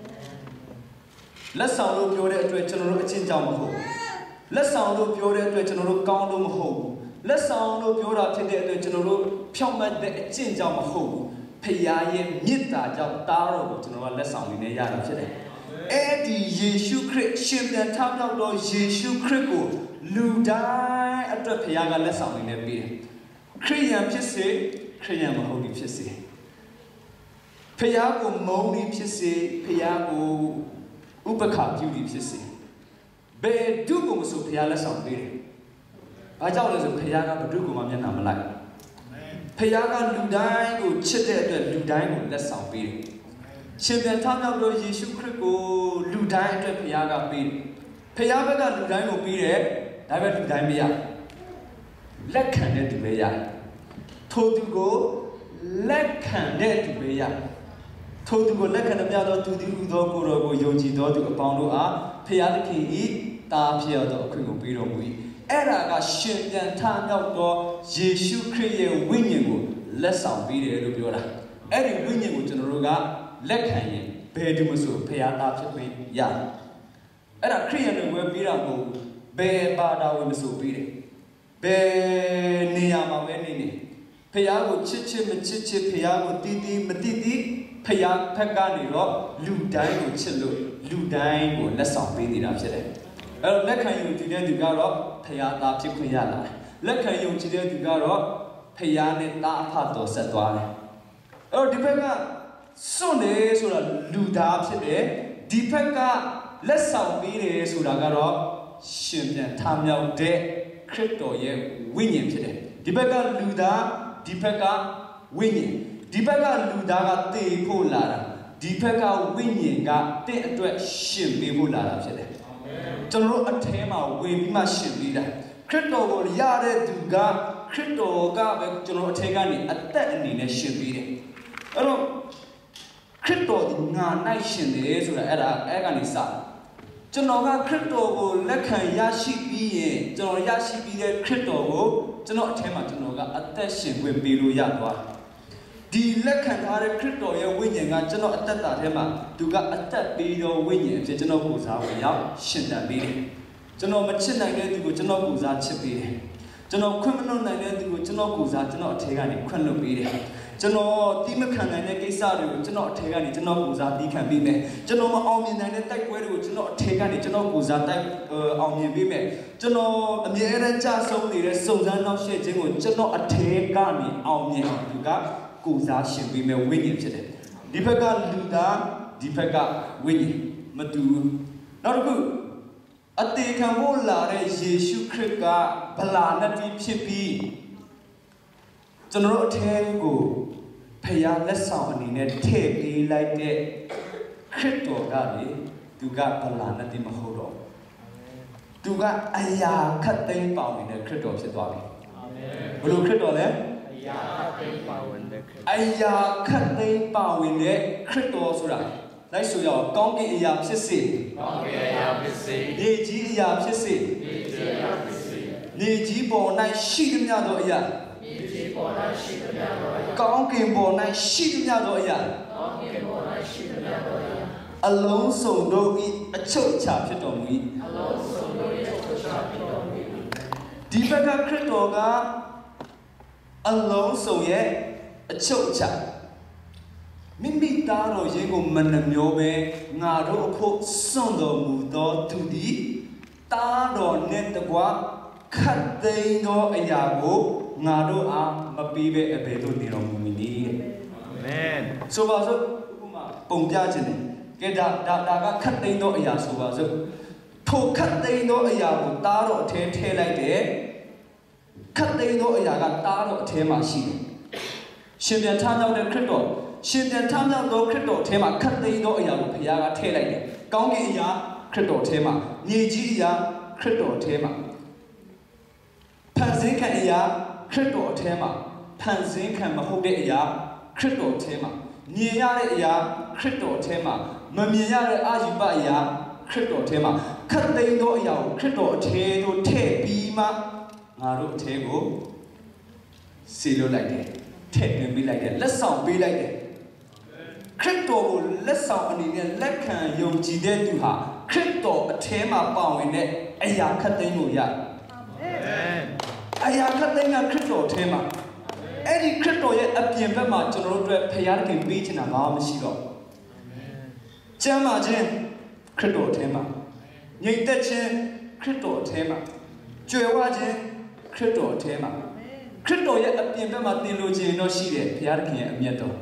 လက်ဆောင်လို့ပြောတဲ့အတွက်ကျွန်တော်တို့အချင်းကြောင့်မဟုတ်လက်ဆောင်လို့ပြောတဲ့အတွက်ကျွန်တော်တို့ကောင်းလို့မဟုတ်လက်ဆောင်လို့ပြောတာဖြစ်တဲ့အတွက်ကျွန်တော်တို့ဖြောင့်မတ်တဲ့အကျင့်ကြောင့်မဟုတ်ဘူးဖခင်ရဲ့မေတ္တာကြောင့်သားတော်ကိုကျွန်တော်ကလက်ဆောင်အနေနဲ့ရတာဖြစ်တယ်အဲ့ဒီယေရှုခရစ်ရှင်ပြန်ထမြောက်တော့ယေရှုခရစ်ကိုလူတိုင်းအတွက်ဖခင်ကလက်ဆောင်အနေနဲ့ပေးတယ်ခရိယန်ဖြစ်စေခရိယန်မဟုတ်ဘူးဖြစ်စေဖခင်ကိုမုန်းပြီးဖြစ်စေဖခင်ကိုဥပက္ခပြုပြီးဖြစ်စေဘယ်သူကိုမဆိုဖခင်လက်ဆောင်ပေးတယ်။ဘာကြောင့်လဲဆိုဖခင်ကဘယ်သူကိုမှမျက်နှာမလိုက်ဘူး။ဖခင်ကလူတိုင်းကိုချစ်တဲ့အတွက်လူတိုင်းကိုလက်ဆောင်ပေးတယ်။ရှင်ပြန်ထမြောက်လို့ယေရှုခရစ်ကိုလူတိုင်းအတွက်ဖခင်ကပေးတယ်။ဖခင်ဘက်ကလူတိုင်းကိုပေးတယ်။ဒါပေမဲ့လူတိုင်းမရ။လက်ခံတဲ့သူပဲရတယ်။ထိုသူကိုလက်ခံတဲ့သူပဲရတယ်။ထိုသူကိုလက်ခံတဲ့မြတ်သောသူသည်ဟူသောကိုယ်တော်ကိုယုံကြည်သောသူအပေါင်းတို့အားဖခင်သခင်၏တာဖြစ်ရသောအခွင့်ကိုပေးတော်မူ၏အဲ့ဒါကရှင်ပြန်ထမြောက်သောယေရှုခရစ်ရဲ့ဝိညာဉ်ကိုလက်ဆောင်ပေးတယ်လို့ပြောတာအဲ့ဒီဝိညာဉ်ကိုကျွန်တော်တို့ကလက်ခံရင်ဘယ်သူမှဆိုဖခင်သားဖြစ်ခွင့်ရတယ်အဲ့ဒါခရစ်ယာန်တွေဝယ်ပေးတာမဟုတ်ဘယ်ဘာသာဝင်မဆိုပေးတယ်ဘယ်နေရာမှာပဲနေနေဖခင်ကိုချစ်မချစ်ဖခင်ကိုတီးမတီးဖခင်ဖက်ကနေတော့လူတိုင်းကိုချစ်လို့လူတိုင်းကိုလက်ဆောင်ပေးနေတာဖြစ်တယ်အဲ့တော့လက်ခံယုံကြည်တဲ့သူကတော့ဖခင်သားဖြစ်ခွင့်ရလာတယ်လက်ခံယုံကြည်တဲ့သူကတော့ဖခင်နဲ့သားအဖတော်ဆက်သွားတယ်အဲ့တော့ဒီဘက်ကစွန့်တယ်ဆိုတာလူသားဖြစ်တယ်ဒီဘက်ကလက်ဆောင်ပေးတယ်ဆိုတာကတော့ရှင်ပြန်ထမြောက်တဲ့ခရစ်တော်ရဲ့ဝိညာဉ်ဖြစ်တယ်ဒီဘက်ကလူသားဒီဘက်ကဝိညာဉ်ဒီဘက်ကလူသားကတည်ဖို့လာတာဒီဘက်ကဝိညာဉ်ကတင့်အတွက်ရှင်ပေးဖို့လာတာဖြစ်တယ်ကျွန်တော်တို့အထဲမှာဝင်ပြီးမှရှင်ပေးတာခရစ်တော်ကိုရတဲ့သူကခရစ်တော်ကပဲကျွန်တော်အထဲကနေအသက်အနေနဲ့ရှင်ပေးတယ်အဲ့တော့ခခရစ်တော်ဒီငါ၌ရှင်တယ်ဆိုတာအဲ့ကနေစကျွန်တော်ကခရစ်တော်ကိုလက်ခံရရှိပြီးရင်ကျွန်တော်ရရှိပြီးတဲ့ခရစ်တော်ကိုကျွန်တော်အထက်မှာကျွန်တော်ကအသက်ရှင်ခွင့်ပေးလို့ရသွားဒီလက်ခံထားတဲ့ခရစ်တော်ရဲ့ဝိညာဉ်ကကျွန်တော်အသက်တာထဲမှာသူကအသက်ပေးသောဝိညာဉ်အဖြစ်ကျွန်တော်ကိုစားဝင်ရောက်ရှင်သန်ပေးတယ်ကျွန်တော်မချစ်နိုင်တဲ့သူကိုကျွန်တော်ကိုစားချစ်ပေးတယ်ကျွန်တော်ခွင့်မလွတ်နိုင်တဲ့သူကိုကျွန်တော်ကိုစားကျွန်တော်အထက်ကနေခွင့်လွတ်ပေးတယ်ကျွန်တော်တီးမခံနိုင်တဲ့ကိစ္စတွေကိုကျွန်တော်အထက်ကနေကျွန်တော်ကိုစားတီးခံပေးမယ်ကျွန်တော်မအောင်မြင်နိုင်တဲ့တိုက်ပွဲတွေကိုကျွန်တော်အထက်ကနေကျွန်တော်ကိုစားတိုက်အောင်မြင်ပေးမယ်ကျွန်တော်အမြဲတမ်းကြဆုံးနေတဲ့စုံစမ်းနှောက်ယှက်ခြင်းကိုကျွန်တော်အထက်ကနေအောင်မြင်အောင်သူကကိုစားရှင်ပေးမယ်ဝိညာဉ်ဖြစ်တယ်ဒီဘက်ကလူသားဒီဘက်ကဝိညာဉ်မတူနောက်တစ်ခုအသေးခံဖို့လာတဲ့ယေရှုခရစ်ကဗလာနတိဖြစ်ပြီးကျွန်တော်တို့အထက်ကိုဖျားလက်ဆောင်အနေနဲ့ထည့်ပေးလိုက်တဲ့ခရစ်တော်ကလေသူကဗလာနတိမဟုတ်တော့သူကအရာခတ်သိမ်းပေါင်နေတဲ့ခရစ်တော်ဖြစ်သွားပြီအာမင်ဘယ်လိုခရစ်တော်လဲအရာခတ်သိမ်းပါဝင်တဲ့ခရစ်အရာခတ်သိမ်းပါဝင်တဲ့ခရစ်တော်ဆိုတာလိုက်ဆိုရအောင်ကောင်းကင်အရာဖြစ်စေကောင်းကင်အရာဖြစ်စေမြေကြီးအရာဖြစ်စေမြေကြီးအရာဖြစ်စေမြေကြီးပေါ်၌ရှိသမျှသောအရာမြေကြီးပေါ်၌ရှိသမျှသောအရာကောင်းကင်ပေါ်၌ရှိသမျှသောအရာကောင်းကင်ပေါ်၌ရှိသမျှသောအရာအလုံးစုံတို့၏အချုပ်အခြာဖြစ်တော်မူ၏အလုံးစုံတို့၏အချုပ်အခြာဖြစ်တော်မူ၏ဒီဘက်ကခရစ်တော်ကအလုံးစုံရဲ့အချုပ်အခြာမိမိသားတော်ရင်ကိုမနှမျောပဲငါတို့အဖို့စွန့်တော်မူသောသူသည်သားတော်နဲ့တကွခတ်သိမ်းသောအရာကိုငါတို့အားမပေးဘဲအဘယ်သို့နေတော်မူမည်နည်းအာမင်ဆိုပါစို့ဥပမာပုံပြခြင်းတယ်ကဲဒါကခတ်သိမ်းသောအရာဆိုပါစို့ထိုခတ်သိမ်းသောအရာကိုသားတော်အထဲထည့်လိုက်တယ်ခတ်သိမ်းသောအရာကသားတော်အထဲမှာရှိတယ်ရှင်ပြန်ထမြောက်တဲ့ခရစ်တော်ရှင်ပြန်ထမြောက်သောခရစ်တော်အထဲမှာခတ်သိမ်းသောအရာကိုဘုရားကထည့်လိုက်တယ်ကောင်းကင်အရာခရစ်တော်အထဲမှာမြေကြီးအရာခရစ်တော်အထဲမှာဖန်ဆင်းခံအရာခရစ်တော်အထဲမှာဖန်ဆင်းခံမဟုတ်တဲ့အရာခရစ်တော်အထဲမှာမြင်ရတဲ့အရာခရစ်တော်အထဲမှာမမြင်ရတဲ့အာယုပအရာခရစ်တော်အထဲမှာခတ်သိမ်းသောအရာကိုခရစ်တော်အထဲသို့ထည့်ပြီးမှငါတို့အထဲကိုဆေလွတ်လိုက်တယ်ထည့်သွင်းပေးလိုက်တယ်လက်ဆောင်ပေးလိုက်တယ်ခရစ်တော်ကိုလက်ဆောင်အနေနဲ့လက်ခံယုံကြည်တဲ့သူဟာခရစ်တော်အထဲမှာပါဝင်တဲ့အရာခတ်သိမ်းလို့ရအရာခတ်သိမ်းကခရစ်တော်အထဲမှာအဲ့ဒီခရစ်တော်ရဲ့အပြင်ဘက်မှာကျွန်တော်တို့အတွက်ဖခင်ခင်ပေးချင်တာဘာမှမရှိတော့ကျမ်းမာခြင်းခရစ်တော်အထဲမှာငြိမ်သက်ခြင်းခရစ်တော်အထဲမှာကြွယ်ဝခြင်းခရစ်တော်အထဲမှာခရစ်တော်ရဲ့အပြင်ဘက်မှာသင်လိုခြင်းတော့ရှိတယ်ဖခင်ရဲ့အမျက်တော်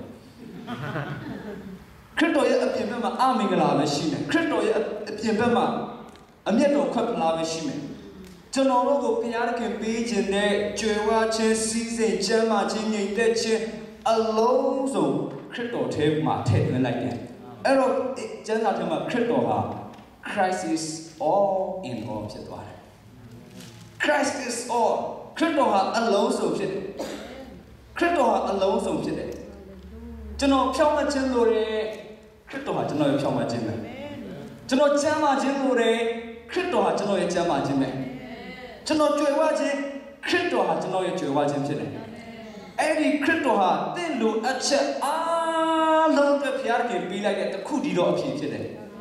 ခရစ်တော်ရဲ့အပြင်ဘက်မှာအမင်္ဂလာပဲရှိမယ်ခရစ်တော်ရဲ့အပြင်ဘက်မှာအမျက်တော်ခွက်ဖလားပဲရှိမယ်ကျွန်တော်တို့ကိုဘုရားသခင်ပေးခြင်းနဲ့ကြွယ်ဝခြင်းစီးစိမ်ချမ်းသာခြင်းငြိမ်သက်ခြင်းအလုံးစုံခရစ်တော်ထဲမှာထည့်သွင်းလိုက်တယ်အဲ့တော့ကျမ်းစာထဲမှာခရစ်တော်ဟာ Christ is all in all ဖြစ်သွားတယ် Christ is all ခရစ်တော်ဟာအလုံးစုံဖြစ်တယ်ခရစ်တော်ဟာအလုံးစုံဖြစ်တယ်ကျွန်တော်ဖြောင်းမခြင်းလို့တယ်ခရစ်တော်ဟာကျွန်တော်ရဲ့ဖြောင်းမခြင်းပဲကျွန်တော်ချမ်းသာခြင်းလို့တယ်ခရစ်တော်ဟာကျွန်တော်ရဲ့ချမ်းသာခြင်းပဲကျွန်တော်ကြွယ်ဝခြင်းခရစ်တော်ဟာကျွန်တော်ရဲ့ကြွယ်ဝခြင်းဖြစ်တယ်အဲ့ဒီခရစ်တော်ဟာတင့်လိုအပ်ချက်အားလုံးပဲဘုရားခင်ပေးလိုက်တဲ့တစ်ခုတည်းတော့အဖြစ်ဖြစ်တယ်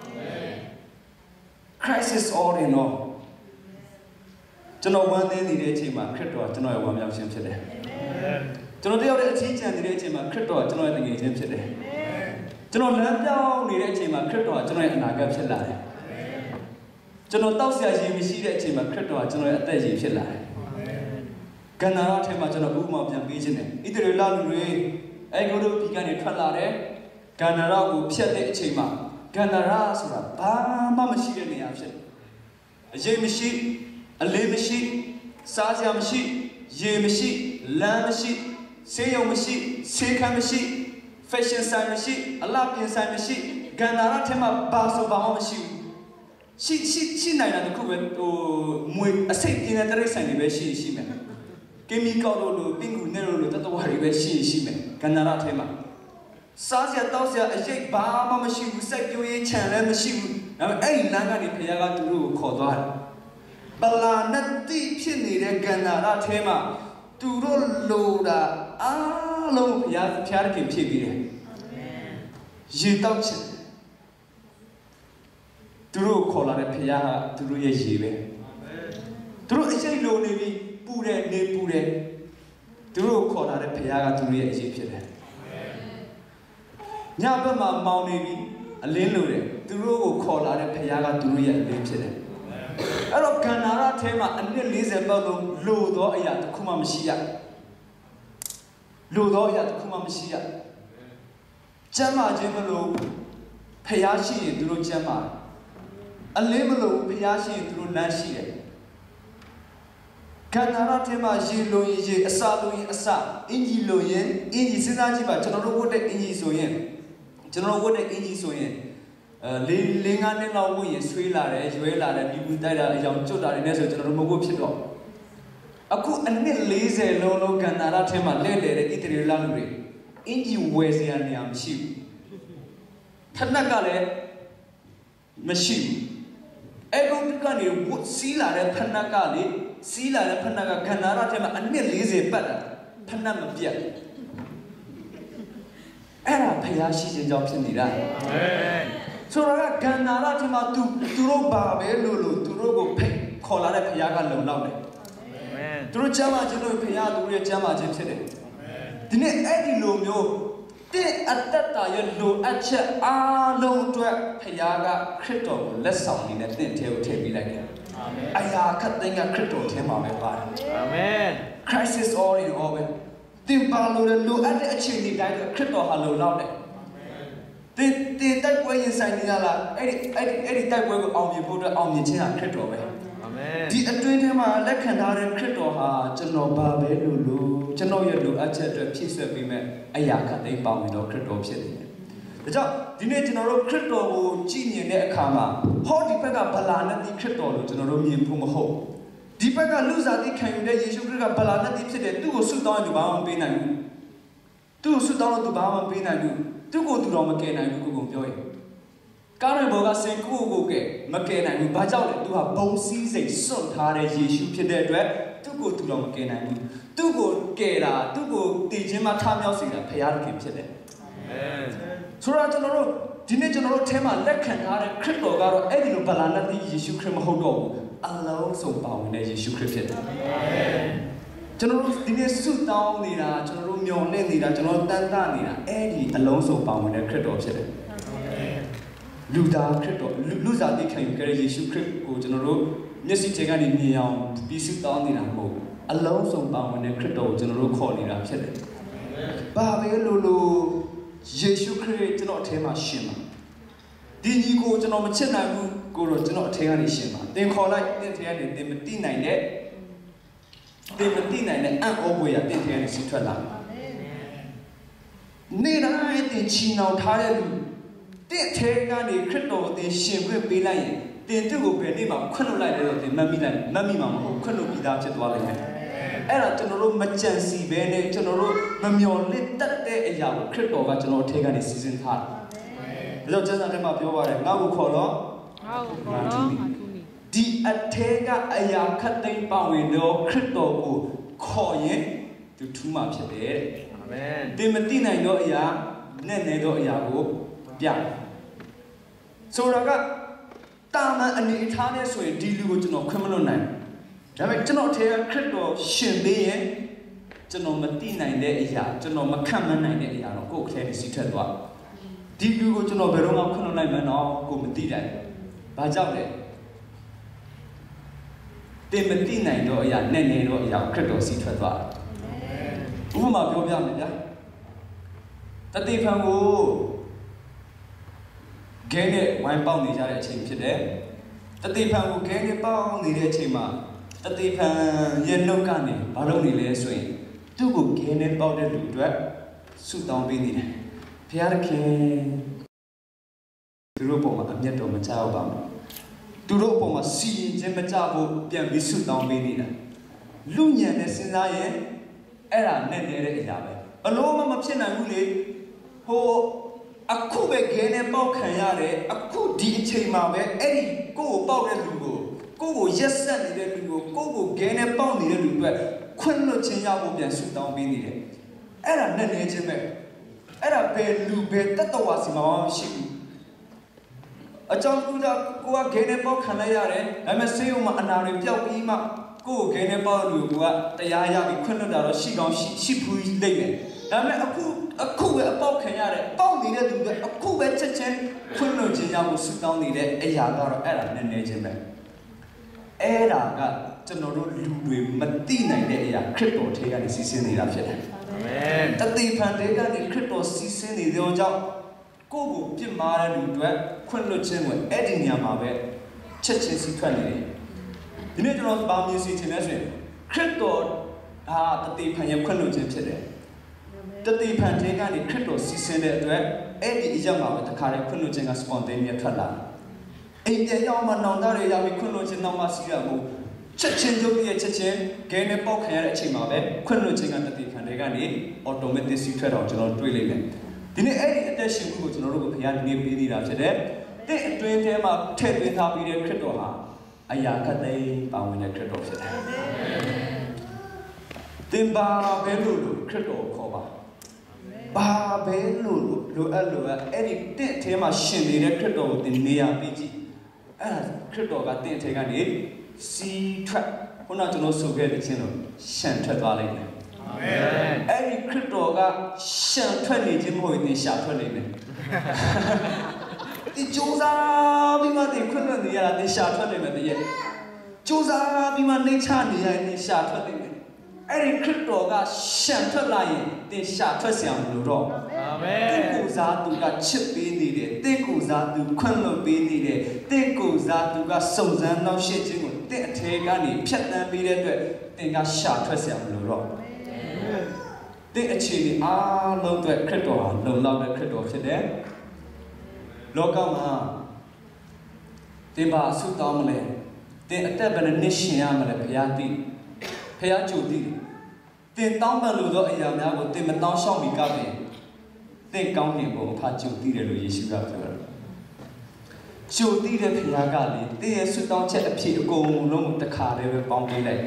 Christ is all in all ကျွန်တော်ဝမ်းနည်းနေတဲ့အချိန်မှာခရစ်တော်ကကျွန်တော်ရဲ့ဝမ်းမြောက်ခြင်းဖြစ်တယ်ကျွန်တော်တယောက်တည်းအထီးကျန်နေတဲ့အချိန်မှာခရစ်တော်ကကျွန်တော်ရဲ့တငယ်ချင်းဖြစ်တယ်ကျွန်တော်လမ်းပြောင်းနေတဲ့အချိန်မှာခရစ်တော်ကကျွန်တော်ရဲ့အနာဂတ်ဖြစ်လာတယ်ကျွန်တော်တောက်ဆရာရှင်မရှိတဲ့အချိန်မှာခရစ်တော်ကကျွန်တော်ရဲ့အသက်ရှင်ဖြစ်လာတယ်ကန္နာရအထက်မှာကျွန်တော်ဥပမာပြန်ပေးခြင်းတယ်ဣသရေလလူတွေအဲဂိုတို့ပြည်ကနေထွက်လာတယ်ကန္နာရကိုဖျက်တဲ့အချိန်မှာကန္နာရဆိုတာဘာမှမရှိတဲ့နေရာဖြစ်တယ်အရေးမရှိအလေးမရှိစားစရာမရှိရေမရှိလမ်းမရှိဆေးရုံမရှိဆေးခန်းမရှိ fashion ဆိုင်မရှိအလှပြင်ဆိုင်မရှိကန္နာရထဲမှာဘာဆိုဘာမှမရှိဘူးရှိနိုင်တာတခုပဲမွေအစိတ်ပြင်းတဲ့တရိတ်ဆိုင်တွေပဲရှိမယ်ကီမီကောတို့လိုပင်ကူနဲ့လိုတတဝါတွေပဲရှိမယ်ကန္နာရထဲမှာ 사시아 따시아 이제 바마 마시고 새끼의 채널 마시고 나 에이 나가니 배야가 두루 거둬 발라나티 피니레 간나라 테마 두루 로다 알로 배야 피하게 피비래 예떡치 두루 콜라레 배야 두루의 예배 두루 이제 로네비 뿌레 네 뿌레 두루 콜라레 배야가 두루의 예배래 냐바마 마우네비 알렌로레 두루고 콜라레 배야가 두루의 예배래အဲ့တော့ ကန္နာရထဲမှာအနှစ် 40 ပတ်လုံးလိုသောအရာတစ်ခုမှမရှိရလိုသောအရာတစ်ခုမှမရှိရကျမ်းမာခြင်းမလို့ဖျားရှိရင်သူတို့ကျမ်းမာအလင်းမလို့ဖျားရှိရင်သူတို့လမ်းရှိတယ်ကန္နာရထဲမှာရေလိုရင်ရေအစာလိုရင်အစာအင်ကြီးလိုရင်အင်ကြီးစဉ်းစားကြည့်ပါကျွန်တော်တို့ဝတ်တဲ့အင်ကြီးဆိုရင်လေးငါးနှစ်လောက်ဝတ်ရင်ဆွေးလာတယ်ရွဲလာတယ်ဒီဘူးတိုက်တာအကြောင်းကျွတ်တာတွေနဲ့ဆိုကျွန်တော်တို့မဟုတ်ဖြစ်တော့အခုအနှစ် 40 လုံးကန္နာရထဲမှာလဲတဲ့ဣတရီလာလူတွေအင်ဂျီဝယ်စရာနေရာမရှိဘူးထက်နှက်ကလည်းမရှိဘူးအဲ့တော့ဒီကနေဝတ်စီးလာတဲ့ထက်နှက်ကလေစီးလာတဲ့ဖက်နှက်ကကန္နာရထဲမှာအနှစ် 40 ပတ်တာဖက်နှက်မပြတ်အဲ့ဒါဖျားရှိခြင်းကြောင့်ဖြစ်နေတာအာမင်ဆိုတော့ကန္နာရထဲမှာသူတို့ဘာပဲလို့သူတို့ကိုဖိတ်ခေါ်လာတဲ့ဖျားကလုံလောက်တယ်အာမင်သူတို့ကျမ်းမာခြင်းလို့ဖျားသူတို့ရဲ့ကျမ်းမာခြင်းဖြစ်တယ်အာမင်ဒီနေ့အဲ့ဒီလိုမျိုးတဲ့အတ္တရဲ့လိုအပ်ချက်အားလုံးအတွက်ဖျားကခရစ်တော်ကိုလက်ဆောင်နေနဲ့တင့်ထဲကိုထည့်ပေးလိုက်တယ်အာမင်အရာခတ်သိမ်းကခရစ်တော်ထဲမှာပဲပါတယ်အာမင် Christ is all in all ပဲတင်ပါလို့လိုအပ်တဲ့အခြေအနေတိုင်းခရစ်တော်ဟာလုံလောက်တယ်တင်တိုက်ပွဲရင်ဆိုင်နေရလားအဲ့ဒီတိုက်ပွဲကိုအောင်မြင်ဖို့အတွက်အောင်မြင်ခြင်းဟာခရစ်တော်ပဲအာမင်ဒီအတွင်းထဲမှာလက်ခံထားတဲ့ခရစ်တော်ဟာကျွန်တော်ဘာပဲလို့ကျွန်တော်ရဲ့လိုအပ်ချက်အတွက်ဖြည့်ဆွက်ပေးမဲ့အရာခတ်သိမ်းပေါင်းပြီးတော့ခရစ်တော်ဖြစ်နေတယ်ဒါကြောင့်ဒီနေ့ကျွန်တော်တို့ခရစ်တော်ကိုကြည်မြင်တဲ့အခါမှာဟောဒီဘက်ကဗလာနဲ့ဒီခရစ်တော်လို့ကျွန်တော်တို့မြင်ဖို့မဟုတ်ဒီဘက်ကလူစားတိခံယူတဲ့ယေရှုခရစ်ကဗလာနဲ့ဒီဖြစ်တဲ့သူ့ကိုဆုတောင်းရင်သူဘာမှမပေးနိုင်ဘူးသူ့ကိုဆုတောင်းလို့သူဘာမှမပေးနိုင်ဘူးသူ့ကိုသူတော်မကယ်နိုင်ဘူးကိုပြောရင်ကားရဘောကစင်ကိုကယ်မကယ်နိုင်ဘူးဘာကြောင့်လဲသူဟာဘုံစည်းစိမ်စွန့်ထားတဲ့ယေရှုဖြစ်တဲ့အတွက်သူ့ကိုသူတော်မကယ်နိုင်ဘူးသူ့ကိုကယ်တာသူ့ကိုတည်ခြင်းမှထမြောက်စေတာဘုရားသခင်ဖြစ်တယ်အာမင်ဆိုတော့ကျွန်တော်တို့ဒီနေ့ကျွန်တော်တို့အဲမှာလက်ခံထားတဲ့ခရစ်တော်ကတော့အဲ့ဒီလိုဗလာနဲ့ဒီယေရှုခရစ်မဟုတ်တော့ဘူးအလုံးစုံပါဝင်တဲ့ယေရှုခရစ်ဖြစ်တယ်အာမင်ကျွန်တော်တို့ဒီနေ့ဆုတောင်းနေတာကျွန်တော်တို့မျှော်လင့်နေတာကျွန်တော်တို့တန်တနေတာအဲ့ဒီအလုံးစုံပါဝင်တဲ့ခရစ်တော်ဖြစ်တယ်အာမင်လူသားခရစ်တော်လူစားတိခံယူခဲ့တဲ့ယေရှုခရစ်ကိုကျွန်တော်တို့မျက်စိထဲကနေမြင်အောင်ပြီးဆုတောင်းနေတာမဟုတ်ဘူးအလုံးစုံပါဝင်တဲ့ခရစ်တော်ကိုကျွန်တော်တို့ခေါ်နေတာဖြစ်တယ်အာမင်ဘာပဲလို့ယေရှုခရစ်ကျွန်တော်အထဲမှာရှင်ပါဒီညီကိုကျွန်တော်မချစ်နိုင်ဘူးကိုတော့ကျွန်တော်အထဲကနေရှင်ပါသင်ခေါ်လိုက်သင်ထဲကနေသင်မသိနိုင်တဲ့အံ့ဩဖွယ်ရတင့်ထဲကနေစီထွက်လာနေတိုင်းတင်ချီနှောင်ထားတဲ့လူတင့်ထဲကနေခရစ်တော်ကိုသင်ရှင်ခွင့်ပေးလိုက်ရင်တင်သူ့ကိုဘယ်နေ့မှခွင့်လွှတ်လိုက်တယ်တော့သင်မှတ်မိမှာမဟုတ်ခွင့်လွှတ်ပြီးသားဖြစ်သွားလိမ့်မယ်အဲ့ဒါကျွန်တော်တို့မကြံစီဘဲနဲ့ကျွန်တော်တို့မမျော်လင့်တတ်တဲ့အရာကိုခရစ်တော်ကကျွန်တော်ထဲကနေစီစဉ်ထားတယ်ဒါကြောင့်ကျမ်းစာထဲမှာပြောပါတယ်ငါ့ကိုခေါ်တော့ဒီအထဲကအရာခတ်သိမ်းပါဝင်တော့ခရစ်တော်ကိုခေါ်ရင်သူထူးမှဖြစ်တယ်အာမင်သင်မသိနိုင်သောအရာနဲ့နေသောအရာကိုပြဆိုတော့ကတာမန်အနေထားနဲ့ဆိုရင်ဒီလူကိုကျွန်တော်ခွင့်မလွတ်နိုင်ဒါပေမဲ့ကျွန်တော်အထဲကခရစ်တော်ရှင်ပေးရင်ကျွန်တော်မသိနိုင်တဲ့အရာကျွန်တော်မခံမနိုင်တဲ့အရာတော့ကိုယ့်အထဲနဲ့စီးထွက်သွားဒီလူကိုကျွန်တော်ဘယ်တော့မှခွင့်လွတ်နိုင်မှာတော့ကိုမသိနိုင်ဘာကြောင့်လဲတင်မသိနိုင်တော့အရာနဲ့နေတော့အရာခရစ်တော်စီထွက်သွားတယ်ဥပမာပြောပြမယ်ဗျာတတိဖန်ကိုဂဲနဲ့ဝိုင်းပေါက်နေကြတဲ့အချိန်ဖြစ်တယ်တတိဖန်ကိုဂဲနဲ့ပေါက်နေတဲ့အချိန်မှာတတိဖန်ရဲ့နှုတ်ကနေဘာလုပ်နေလဲဆိုရင်သူ့ကိုဂဲနဲ့ပေါက်တဲ့လူအတွက်ဆုတောင်းပေးနေတယ်ဘုရားသခင်သူတို့ပေါ်မှာအမျက်တော်မချအောင်ပါဘူးသူတို့အပေါ်မှာစီရင်ခြင်းမကြဖို့ပြန်ပြီးဆုတောင်းပေးနေတာလူညံနဲ့စဉ်းစားရင်အဲ့ဒါနဲ့နေတဲ့အရာပဲဘလို့မှမဖြစ်နိုင်ဘူးလေဟအခုပဲဂဲနဲ့ပေါက်ခံရတယ်အခုဒီအချိန်မှာပဲအဲ့ဒီကိုယ့်ကိုပေါက်တဲ့လူကိုရက်ဆက်နေတဲ့လူကိုဂဲနဲ့ပေါက်နေတဲ့လူတွေခွင့်လွှတ်ခြင်းရဖို့ပြန်ဆုတောင်းပေးနေတယ်အဲ့ဒါနဲ့နေခြင်းပဲအဲ့ဒါပဲလူပဲတတဝါစီမှာမရှိဘူးအကြောင်းကူတာကိုကဂဲနဲ့ပေါက်ခံလိုက်ရတယ်ဒါပေမဲ့ဆေးရုံမှာအနာတွေပျောက်ပြီးမှကိုယ်ဂဲနဲ့ပေါက်လူကတရားရပြီးခွင့်လွှတ်တာတော့ရှိကောင်းရှိဖူးလိမ့်မယ်ဒါပေမဲ့အခုပဲအပေါက်ခံရတယ်ပေါက်နေတဲ့လူတွေအခုပဲချက်ချင်းခွင့်လွှတ်ခြင်းရဖို့ဆုတောင်းနေတဲ့အရာကတော့အဲ့ဒါနဲ့နေခြင်းပဲအဲ့ဒါကကျွန်တော်တို့လူတွေမသိနိုင်တဲ့အရာခရစ်တော်ထဲကနေစီစဉ်နေတာဖြစ်တယ်အာမင်တတိဖန်တဲကနေခရစ်တော်စီစဉ်နေတဲ့ကြောင့်ကိုယ့်ကိုပြစ်မှားတဲ့လူတွေခွင့်လွှတ်ခြင်းကိုအဲ့ဒီနေရာမှာပဲချက်ချင်းစီထွက်နေတယ်ဒီနေ့ကျွန်တော်ဗာမြင်စီခြင်းလဲဆိုရင်ခရစ်တော်ဟာတတိဖန်ရဲ့ခွင့်လွှတ်ခြင်းဖြစ်တယ်တတိဖန်တဲကနေခရစ်တော်စီစဉ်တဲ့အတွက်အဲ့ဒီအရာမှာပဲတခါတည်းခွင့်လွှတ်ခြင်းက spontaneous ထွက်လာအိမ်ပြန်ရောက်မှနောင်တတွေရောက်ပြီးခွင့်လွှတ်ခြင်းနောက်မှစီးရမှုချက်ချင်းရုပ်ရည်ချက်ချင်းဂဲနဲ့ပေါက်ခံရတဲ့အချိန်မှာပဲခွင့်လွှတ်ခြင်းကတတိဖန်တဲကနေ automatic စီးထွက်တော့ကျွန်တော်တွေ့လိမ့်မယ်ဒီနေ့အဲ့ဒီအသက်ရှင်မှုကိုကျွန်တော်တို့ကိုဘုရားဒီနေ့ပေးနေတာဖြစ်တယ်တဲ့အတွင်းထဲမှာထည့်သွင်းထားပြီးတဲ့ခရစ်တော်ဟာအရာခတ်သိမ်းပါဝင်တဲ့ခရစ်တော်ဖြစ်တယ်သင်ပါဘဲလို့ခရစ်တော်ခေါ်ပါဘာပဲလို့လိုအပ်အဲ့ဒီတဲ့ထဲမှာရှင်နေတဲ့ခရစ်တော်ကိုသင်နေရာပေးကြည့်အဲ့ဒါခရစ်တော်ကတဲ့ထဲကနေစီထွက်ခုနကျွန်တော်ဆိုခဲ့တဲ့ချင်းလို့ရှန်ထွက်သွားလိုက်တယ်အာမင်အဲ့ဒီခရစ်တော်ကရှန်ထွက်နေခြင်းမဟုတ်ရင်ရှာထွက်နေမယ်ဒီကြိုးစားပြီးမှဒီခွင့်လွှတ်နေရတာဒီရှာထွက်နေမယ်တည်းရဲ့ကြိုးစားပြီးမှနှိမ့်ချနေရရင်ရှာထွက်နေမယ်အဲ့ဒီခရစ်တော်ကရှန်ထွက်လာရင်တင်ရှာထွက်เสียမလို့တော့အာမင်တင့်ကိုစားသူကချစ်ပေးနေတယ်တင့်ကိုစားသူခွင့်လွှတ်ပေးနေတယ်တင့်ကိုစားသူကစုံစမ်းနှောက်ယှက်ခြင်းကိုတင့်အထဲကနေဖြတ်တန်းပေးတဲ့အတွက်တင်ကရှာထွက်เสียမလို့တော့တဲ့အခြေအနေအားလုံးအတွက်ခရစ်တော်ဟာလုံလောက်တဲ့ခရစ်တော်ဖြစ်တယ်လောကမှာတင်ပါဆုတောင်းမလဲတင်အသက်ဘယ်နှစ်ရှင်ရမလဲဘုရားသိဘုရားကြိုသိတင်တောင်းပန်လို့သောအရာများကိုတင်မတောင်းလျှောက်မီကပင်တင်ကောင်းကင်ဘုံအခါကြိုသိတယ်လို့ယေရှုကပြောတယ်ကြိုသိတဲ့ဘုရားကလေတင်ရဲ့ဆုတောင်းချက်အဖြစ်အကုန်လုံးကိုတစ်ခါတည်းပဲပေါင်းပေးလိုက်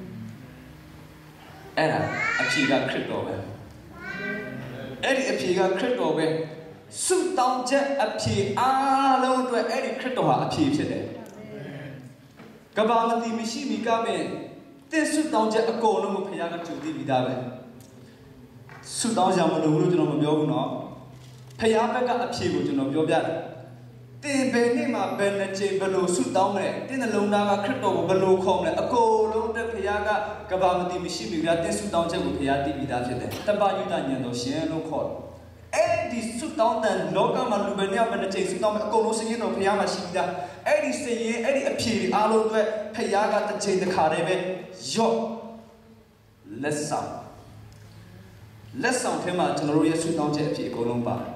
အဲ့ဒါအဖြေကခရစ်တော်ပဲအဲ့ဒီအဖြေကခရစ်တော်ပဲဆုတောင်းချက်အဖြေအားလုံးအတွက်အဲ့ဒီခရစ်တော်ဟာအဖြေဖြစ်တယ်ကဘာမတိမရှိမီကမဲ့တဲ့ဆုတောင်းချက်အကုန်လုံးကိုဘုရားကကြိုသိပြီးသားပဲဆုတောင်းကြမလို့ကျွန်တော်မပြောဘူးနော်ဘုရားဘက်ကအဖြေကိုကျွန်တော်ပြောပြတယ်တင်ဘယ်နေ့မှဘယ်နှချိန်ဘယ်လိုဆုတောင်းမလဲတင်းနှလုံးသားကခရစ်တော်ကိုဘယ်လိုခေါ်မလဲအကုန်လုံးတဲ့ဘုရားကကဘာမတိမရှိဘူးလားတင်းဆုတောင်းချက်ကိုဘုရားသိပြီးသားဖြစ်တယ်တပ္ပယုတဉာဏ်တော်ရှင်လို့ခေါ်တယ်အဲ့ဒီဆုတောင်းတဲ့လောကမှာလူပဲနေရာဘယ်နှချိန်ဆုတောင်းမလဲအကုန်လုံးစည်ရင်တော့ဘုရားမှာရှိပြီးသားအဲ့ဒီစည်ရင်အဲ့ဒီအဖြေတွေအားလုံးအတွက်ဘုရားကတစ်ချိန်တစ်ခါတည်းပဲရော့လက်ဆောင်ထဲမှာကျွန်တော်တို့ရဲ့ဆုတောင်းချက်အဖြေအကုန်လုံးပါတယ်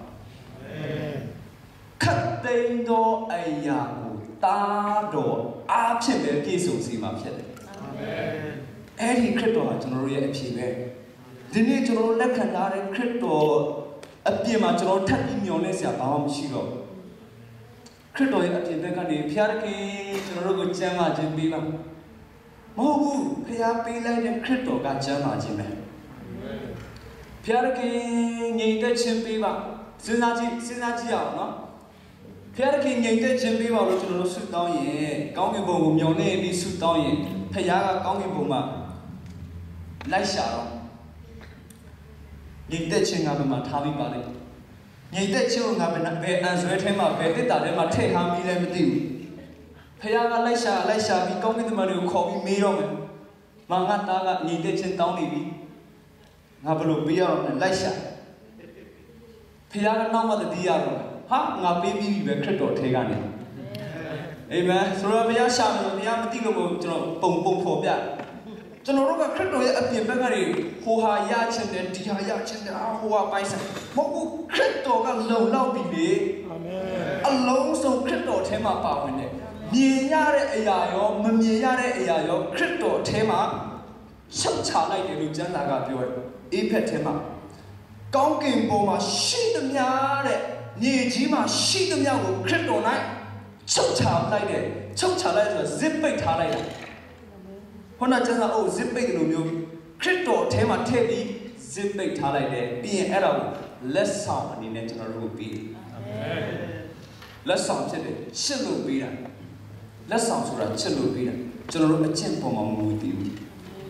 ခတ်သိမ်းသောအရာကိုတားတော်အားဖြင့်ပဲပြည့်စုံစေမှာဖြစ်တယ်အာမင်အဲ့ဒီခရစ်တော်ဟာကျွန်တော်တို့ရဲ့အဖြေပဲဒီနေ့ကျွန်တော်တို့လက်ခံထားတဲ့ခရစ်တော်အပြင်မှာကျွန်တော်ထပ်ပြီးမျှော်လင့်စရာဘာမှမရှိတော့ခရစ်တော်ရဲ့အပြင်ဘက်ကနေဖျားခင်ကျွန်တော်တို့ကိုကျမ်းမာခြင်းပေးပါမဟုတ်ဘူးဖျားပေးလိုက်တဲ့ခရစ်တော်ကကျမ်းမာခြင်းပဲဖျားခင်ငြိမ်သက်ခြင်းပေးပါစဉ်းစားကြည့်အောင်နော်ဖျားခင်ငြိမ်သက်ခြင်းပေးပါလို့ကျွန်တော်တို့ဆုတောင်းရင်ကောင်းကင်ဘုံကိုမျှော်လင့်ပြီးဆုတောင်းရင်ဖျားကကောင်းကင်ဘုံမှာလိုက်ရှာတော့ငြိမ်သက်ခြင်းကဘယ်မှာထားပြီးပါလဲငြိမ်သက်ခြင်းကဘယ်အန်ဆွဲထဲမှာဘယ်တစ်တာထဲမှာထည့်ထားပြီးလဲမသိဘူးဖခင်ကလိုက်ရှာပြီးကောင်းကင်တမန်တွေကိုခေါ်ပြီးမေးတော့မယ်ငါသားကငြိမ်သက်ခြင်းတောင်းနေပြီငါဘယ်လိုပေးရအောင်လဲလိုက်ရှာဖခင်ကနောက်မှတည်းရတော့ဟာငါပေးပြီးပြီပဲခရစ်တော်ထဲကနေအာမင်ဆိုတော့ဘုရားရှာမယ်ဘုရားမသိလို့ကျွန်တော်ပုံဖော်ပြကျွန်တော်တို့ကခရစ်တော်ရဲ့အပြင်ဘက်ကနေဟိုဟာရချင်တယ်ဒီဟာရချင်တယ်ဟိုဟာပိုင်ဆိုင်မဟုတ်ဘူးခရစ်တော်ကလုံလောက်ပြီလေအာမင်အလုံးစုံခရစ်တော်ထဲမှာပါဝင်တယ်မြင်ရတဲ့အရာရောမမြင်ရတဲ့အရာရောခရစ်တော်ထဲမှာရှောက်ချလိုက်တယ်လို့ကျမ်းစာကပြောတယ်အေဖက်ထဲမှာကောင်းကင်ပေါ်မှာရှိသမျှတဲ့မြေကြီးမှာရှိသမျှကိုခရစ်တော်၌ချုပ်ချလိုက်တယ်ချုပ်ချလိုက်ဆိုတော့ zip ပိတ်ထားလိုက်တာခုနကျန်စာအိုး zip ပိတ်တယ်လို့မျိုးခရစ်တော်အထဲမှာထည့်ပြီး zip ပိတ်ထားလိုက်တယ်ပြီးရင်အဲ့ဒါကိုလက်ဆောင်အနေနဲ့ကျွန်တော်တို့ကိုပေးတယ်လက်ဆောင်ဖြစ်တယ်ချစ်လို့ပေးတာလက်ဆောင်ဆိုတာချစ်လို့ပေးတာကျွန်တော်တို့အကျင့်ပေါ်မှာမူတည်ဘူး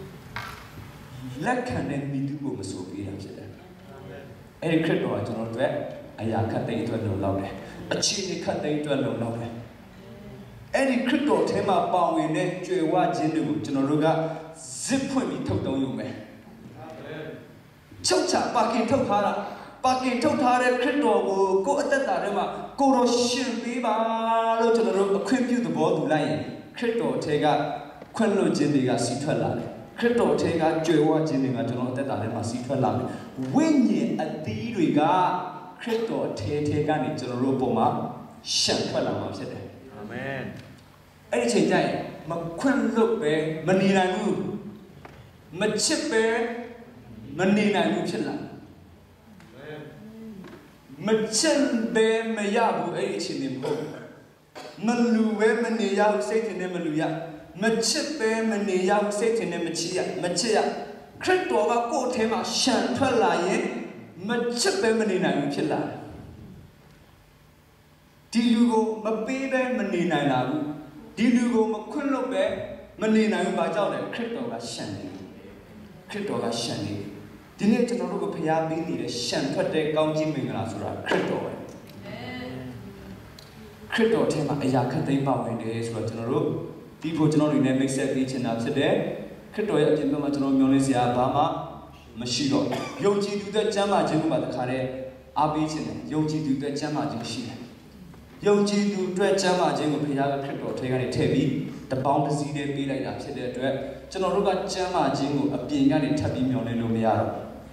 လက်ခံတဲ့မိသူကိုမဆိုပေးတာဖြစ်တယ်အဲ့ဒီခရစ်တော်ကကျွန်တော်တို့အရာခတ်သိမ်းအတွက်လုံလောက်တယ်အခြေအနေခတ်သိမ်းအတွက်လုံလောက်တယ်အဲ့ဒီခရစ်တော်ထဲမှာပါဝင်တဲ့ကြွယ်ဝခြင်းတွေကိုကျွန်တော်တို့က zip ဖွင့်ပြီးထုတ်တုံးယူမယ်ချုပ်ချပါကင်ထုတ်ထားတာပါကင်ထုတ်ထားတဲ့ခရစ်တော်ကိုကိုယ်အသက်တာထဲမှာကိုတော်ရှင်ပေးပါလို့ကျွန်တော်တို့အခွင့်ပြုသဘောတူလိုက်ရင်ခရစ်တော်ထဲကခွင့်လွှတ်ခြင်းတွေကစီးထွက်လာတယ်ခရစ်တော်ထဲကကြွယ်ဝခြင်းတွေကကျွန်တော်အသက်တာထဲမှာစီးထွက်လာတယ်ဝိညာဉ်အသီးတွေကခရစ်တော်ထဲကနေကျွန်တော်တို့ပုံမှာရှံထွက်လာမှာဖြစ်တယ်အာမင်အဲ့ဒီချိန်ကျရင်မခွင့်လွှတ်ပဲမနေနိုင်ဘူးမချစ်ပဲမနေနိုင်ဘူးဖြစ်လာမချစ်ပဲမရဘူးအဲ့ဒီအချိန်နေမဟုတ်မလူပဲမနေရဘူးစိတ်ထင်နဲ့မလူရမချစ်ပဲမနေရဘူးစိတ်ထင်နဲ့မချစ်ရခရစ်တော်ကကိုယ်အထဲမှာရှံထွက်လာရင်မချစ်ပဲမနေနိုင်ဘူးဖြစ်လာဒီလူကိုမပေးပဲမနေနိုင်လာဘူးဒီလူကိုမခွင့်လွတ်ပဲမနေနိုင်ဘူးဘာကြောင့်လဲခရစ်တော်ကရှံနေခရစ်တော်ကရှံနေဒီနေ့ကျွန်တော်တို့ကိုဖျားပေးနေတဲ့ရှံထွက်တဲ့ကောင်းကြီးမင်္ဂလာဆိုတာခရစ်တော်ပဲခရစ်တော်ထဲမှာအရာခတ်သိမ်းပါဝင်တယ်ဆိုတော့ကျွန်တော်တို့ဒီဖို့ကျွန်တော်တို့နဲ့မိတ်ဆက်ပေးချင်တာဖြစ်တယ်ခရစ်တော်ရဲ့အပြင်ဘက်မှာကျွန်တော်မျှော်လင့်စရာဘာမှမရှိတော့ယုံကြည်သူတဲ့ကျမ်းမာခြင်းကိုမှတခါတည်းအားပေးခြင်းတယ်ယုံကြည်သူတဲ့ကျမ်းမာခြင်းရှိတယ်ယုံကြည်သူအတွက်ကျမ်းမာခြင်းကိုဖခင်ကခရစ်တော်ထဲကနေထည့်ပြီးတပေါင်းတစ်စည်းနဲ့ပေးလိုက်တာဖြစ်တဲ့အတွက်ကျွန်တော်တို့ကကျမ်းမာခြင်းကိုအပြင်ကနေထပ်ပြီးမျှော်လင့်လို့မရတော့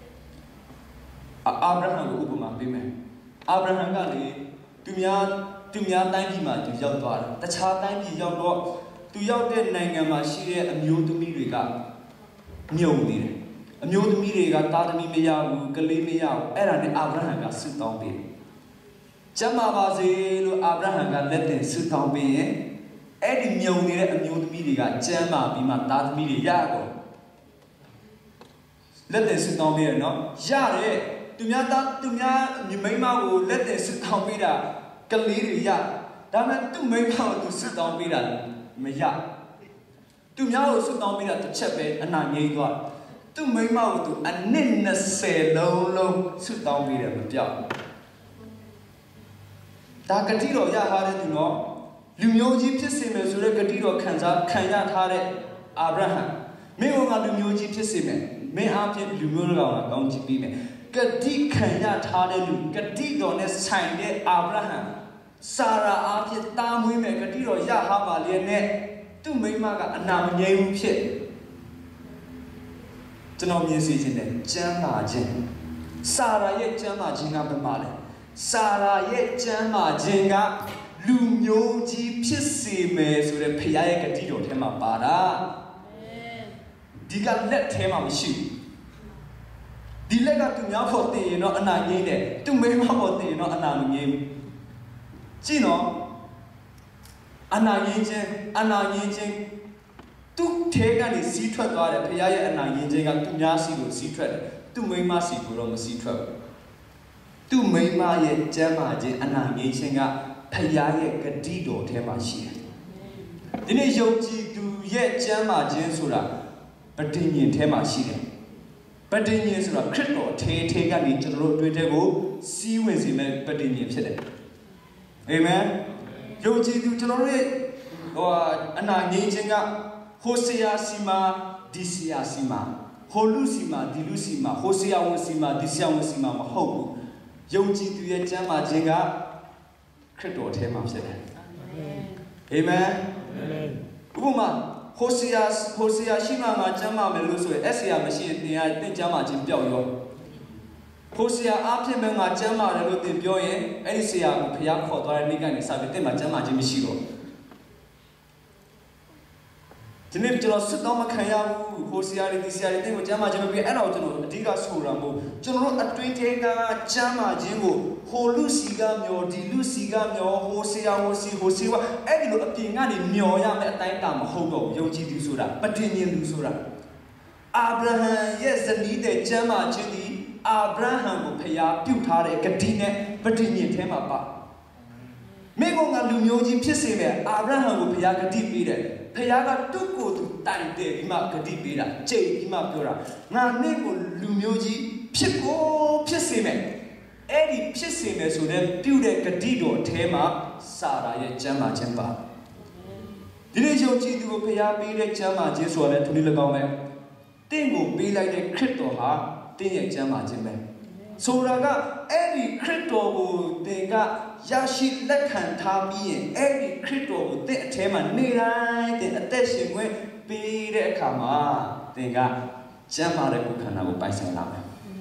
အာဗြဟံကိုဥပမာပေးမယ်အာဗြဟံကလေသူများတိုင်းပြည်မှာသူရောက်သွားတယ်တခြားတိုင်းပြည်ရောက်တော့သူရောက်တဲ့နိုင်ငံမှာရှိတဲ့အမျိုးသမီးတွေကမြုံနေတယ်အမျိုးသမီးတွေကသားသမီးမရဘူးကလေးမရဘူးအဲ့ဒါနဲ့အာဗြဟံကဆုတောင်းပေးတယ်ကျမ်းမာပါစေလို့အာဗြဟံကလက်တင်ဆုတောင်းပေးရင်အဲ့ဒီမြုံနေတဲ့အမျိုးသမီးတွေကကျမ်းမာပြီးမှသားသမီးတွေရကုန်လက်တင်ဆုတောင်းပေးရနော်ရတယ်သူများမိန်းမကိုလက်တင်ဆုတောင်းပေးတာကလေးတွေရဒါပေမဲ့သူ့မိန်းမကိုသူဆုတောင်းပေးတာမရသူများကိုဆုတောင်းပေးတာတစ်ချက်ပဲအနာငြိမ်းသွားသူ့မိန်းမကိုသူအနှစ်20လုံးဆုတောင်းပေးတယ်မပြောက်ဒါဂတိတော်ရထားတဲ့သူနော်လူမျိုးကြီးဖြစ်စေမယ်ဆိုတဲ့ဂတိတော်ခံရထားတဲ့အာဗြဟံမင်းကလူမျိုးကြီးဖြစ်စေမယ်မင်းအားဖြင့်လူမျိုးတော်ကကောင်းချီးပေးမယ်ဂတိခံရထားတဲ့လူဂတိတော်နဲ့ဆိုင်တဲ့အာဗြဟံစာရာအားဖြင့်တားမွေးမယ်ဂတိတော်ရဟာပါလေနဲ့သူ့မိန်းမကအနာမငြိမ်းဘူးဖြစ်ကျွန်တော်မြင်စီခြင်းနဲ့ကျမ်းမာခြင်းစာရာရဲ့ကျမ်းမာခြင်းကဘယ်မှာလဲစာရာရဲ့ကျမ်းမာခြင်းကလူမျိုးကြီးဖြစ်စေမယ်ဆိုတဲ့ဖခင်ရဲ့ဂတိတော်ထဲမှာပါတာဒီကလက်ထဲမှာမရှိဘူးဒီလက်ကသူများဖို့တည်ရင်တော့အနာငြိမ်းတယ်သူမိန်းမဖို့တည်ရင်တော့အနာမငြိမ်းဘူးကြည့်နော်အနာငြိမ်းခြင်းသူထဲကနေစီးထွက်သွားတယ်ဖခင်ရဲ့အနာငြိမ်းခြင်းကသူများစီကိုစီးထွက်တယ်သူမိန်းမစီကိုတော့မစီးထွက်ဘူးသူမိန်းမရဲ့ကျမ်းမာခြင်းအနာငြိမ်းခြင်းကဖခင်ရဲ့ဂတိတော်ထဲမှာရှိတယ်ဒီနေ့ယုံကြည်သူရဲ့ကျမ်းမာခြင်းဆိုတာပဋိညာဉ်ထဲမှာရှိတယ်ပဋိညာဉ်ဆိုတာခရစ်တော်ထဲကနေကျွန်တော်တို့အတွေ့အကြုံကိုစီးဝင်စေမဲ့ပဋိညာဉ်ဖြစ်တယ်အာမင်ယုံကြည်သူကျွန်တော်တို့ရဲ့အနာငြိမ်းခြင်းကဟိုစေယာစီမာဒီစီယာစီမာဟိုလူစီမာဒီလူစီမာဟိုစေယာဝန်စီမာဒီစေယာဝန်စီမာမဟုတ်ဘူးယုံကြည်သူရဲ့ကျမ်းမာခြင်းကခရစ်တော်ထဲမှာဖြစ်တယ်အာမင်ဥပမာဟိုစေယာရှိမှငါကျမ်းမာမယ်လို့ဆိုရင်အဆေယာမရှိရင်သင်ကျမ်းမာခြင်းပျောက်ရောဟိုစေယာအားဖြင့်ပဲငါကျမ်းမာတယ်လို့သင်ပြောရင်အဲ့ဒီစေယာကိုဖျားခေါ်သွားတဲ့နေ့ကနေစပြီးသင်မှာကျမ်းမာခြင်းမရှိတော့ဒီဒီနေ့ကျွန်တော်စစ်တော့မခံရဘူးဟိုဆရာတွေဒီဆရာတွေတင်းကိုကျမ်းမာခြင်းမပေးအဲ့တော့ကျွန်တော်အဓိကဆိုတာမို့ကျွန်တော်အတွင်းထဲကကျမ်းမာခြင်းကိုဟိုလူစီကမျောဒီလူစီကမျောဟိုဆရာဟိုစီကအဲ့ဒီလိုအပြင်ကနေမျောရမယ်အတိုင်းတာမဟုတ်တော့ယုံကြည်သူဆိုတာပဋိညာဉ်သူဆိုတာအာဗြဟံရဲ့ဇနီးတဲ့ကျမ်းမာခြင်းဒီအာဗြဟံကိုဖျားပြုတ်ထားတဲ့ဂတိနဲ့ပဋိညာဉ်ထဲမှာပါမိဘကလူမျိုးကြီးဖြစ်စေမဲ့အာဗြဟံကိုဖျားဂတိပေးတယ်ဖျားကတုတ်ကိုသူတိုင်တယ်ဒီမှာဂတိပေးတာကြိတ်ဒီမှာပြောတာငါနေ့ကိုလူမျိုးကြီးဖြစ်စေမဲ့အဲ့ဒီဖြစ်စေမဲ့ဆိုတဲ့ပြုတဲ့ဂတိတော်အထဲမှာစာရာရဲ့ကျမ်းမာခြင်းပါဒီနေ့ယုံကြည်သူကိုဖျားပေးတဲ့ကျမ်းမာခြင်းဆိုတာလည်းသူလည်း၎င်းပဲတင့်ကိုပေးလိုက်တဲ့ခရစ်တော်ဟာတင့်ရဲ့ကျမ်းမာခြင်းပဲဆိုတာကအဲ့ဒီခရစ်တော်ကိုသင်ကရရှိလက်ခံထားပြီးရင်အဲ့ဒီခရစ်တော်ကိုသင်အထဲမှာနေတိုင်းသင်အသက်ရှင်ခွင့်ပေးတဲ့အခါမှာသင်ကကျမ်းမာတဲ့ကိုယ်ခန္ဓာကိုပိုင်ဆိုင်လာမယ်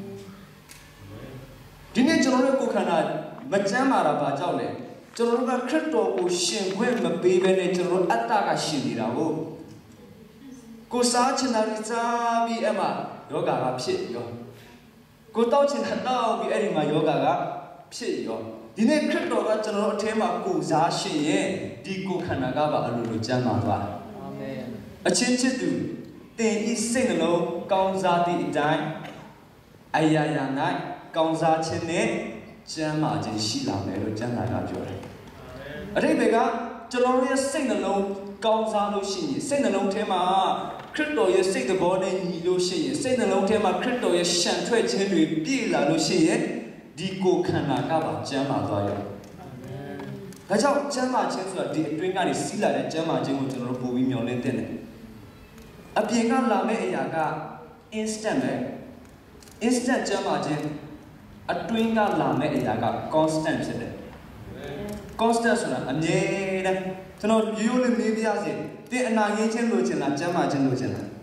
ဒီနေ့ကျွန်တော်တို့ကိုယ်ခန္ဓာမကျမ်းမာတာဘာကြောင့်လဲကျွန်တော်တို့ကခရစ်တော်ကိုရှင်ခွင့်မပေးဘဲနဲ့ကျွန်တော်တို့အတ္တကရှင်နေတာကိုစားချင်တာစားပြီးအမှယောဂါကဖြစ်ရောကိုတောက်ချင်တာတောက်ပြီးအဲ့ဒီမှာယောဂါကဖြစ်ရောဒီနေ့ခရစ်တော်ကကျွန်တော်တို့အထဲမှာကိုစားရှင်ရဲ့ဒီကိုခန္ဓာကပါအလိုလိုကျမ်းမာသွားတယ်အာမင်အချင်းချစ်သူသင်ဤစိတ်နှလုံးကောင်းစားသည့်အတိုင်းအရာရာ၌ကောင်းစားခြင်းနဲ့ကျမ်းမာခြင်းရှိလာမယ်လို့ကျမ်းစာကပြောတယ်အတိတ်ကကျွန်တော်တို့ရဲ့စိတ်နှလုံးကောင်းစားလို့ရှိရင်စိတ်နှလုံးထဲမှာခရစ်တော်ရဲ့စိတ်သဘောနဲ့ညီလို့ရှိရင်စိတ်နှလုံးထဲမှာခရစ်တော်ရဲ့ရှံထွက်ခြင်းတွေပြည့်လာလို့ရှိရင်ဒီကိုခန္ဓာကပါကျမ်းမာသွားရောဒါကြောင့်ကျမ်းမာခြင်းဆိုတာဒီအတွင်းကနေစီးလာတဲ့ကျမ်းမာခြင်းကိုကျွန်တော်တို့ပို့ပြီးမျှော်လင့်တဲ့တယ်အပြင်ကလာမယ့်အရာက instant ပဲ instant ကျမ်းမာခြင်းအတွင်းကလာမယ့်အရာက constant ဖြစ်တယ် constant ဆိုတာအမြဲတမ်းကျွန်တော်ရိုးရိုးလေးမေးပြရစီတင်အနာငင်းခြင်းလိုချင်လားကျမ်းမာခြင်းလိုချင်လား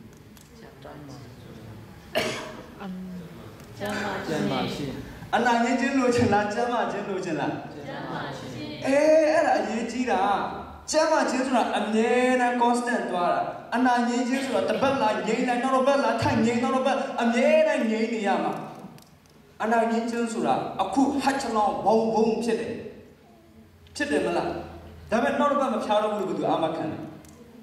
ကျမ်းမာခြင်းအနာငင်းခြင်းလိုချင်လားကျမ်းမာခြင်းလိုချင်လားကျမ်းမာခြင်းအဲ့ဒါအရေးကြီးတာကျမ်းမာခြင်းဆိုတာအမြဲတမ်း constant သွားတာအနာငင်းခြင်းဆိုတာတစ်ပတ်လာငြိမ်လိုက်နောက်တစ်ပတ်လာထိုင်ငြိမ်နောက်တစ်ပတ်အမြဲတမ်းငြိမ်နေရမှာအနာငင်းခြင်းဆိုတာအခုဟတ်ချလောင်းဘုံဖြစ်တယ်မလားဒါပေမဲ့နောက်တစ်ပတ်မဖြားတော့ဘူးလို့သူအာမခံတယ်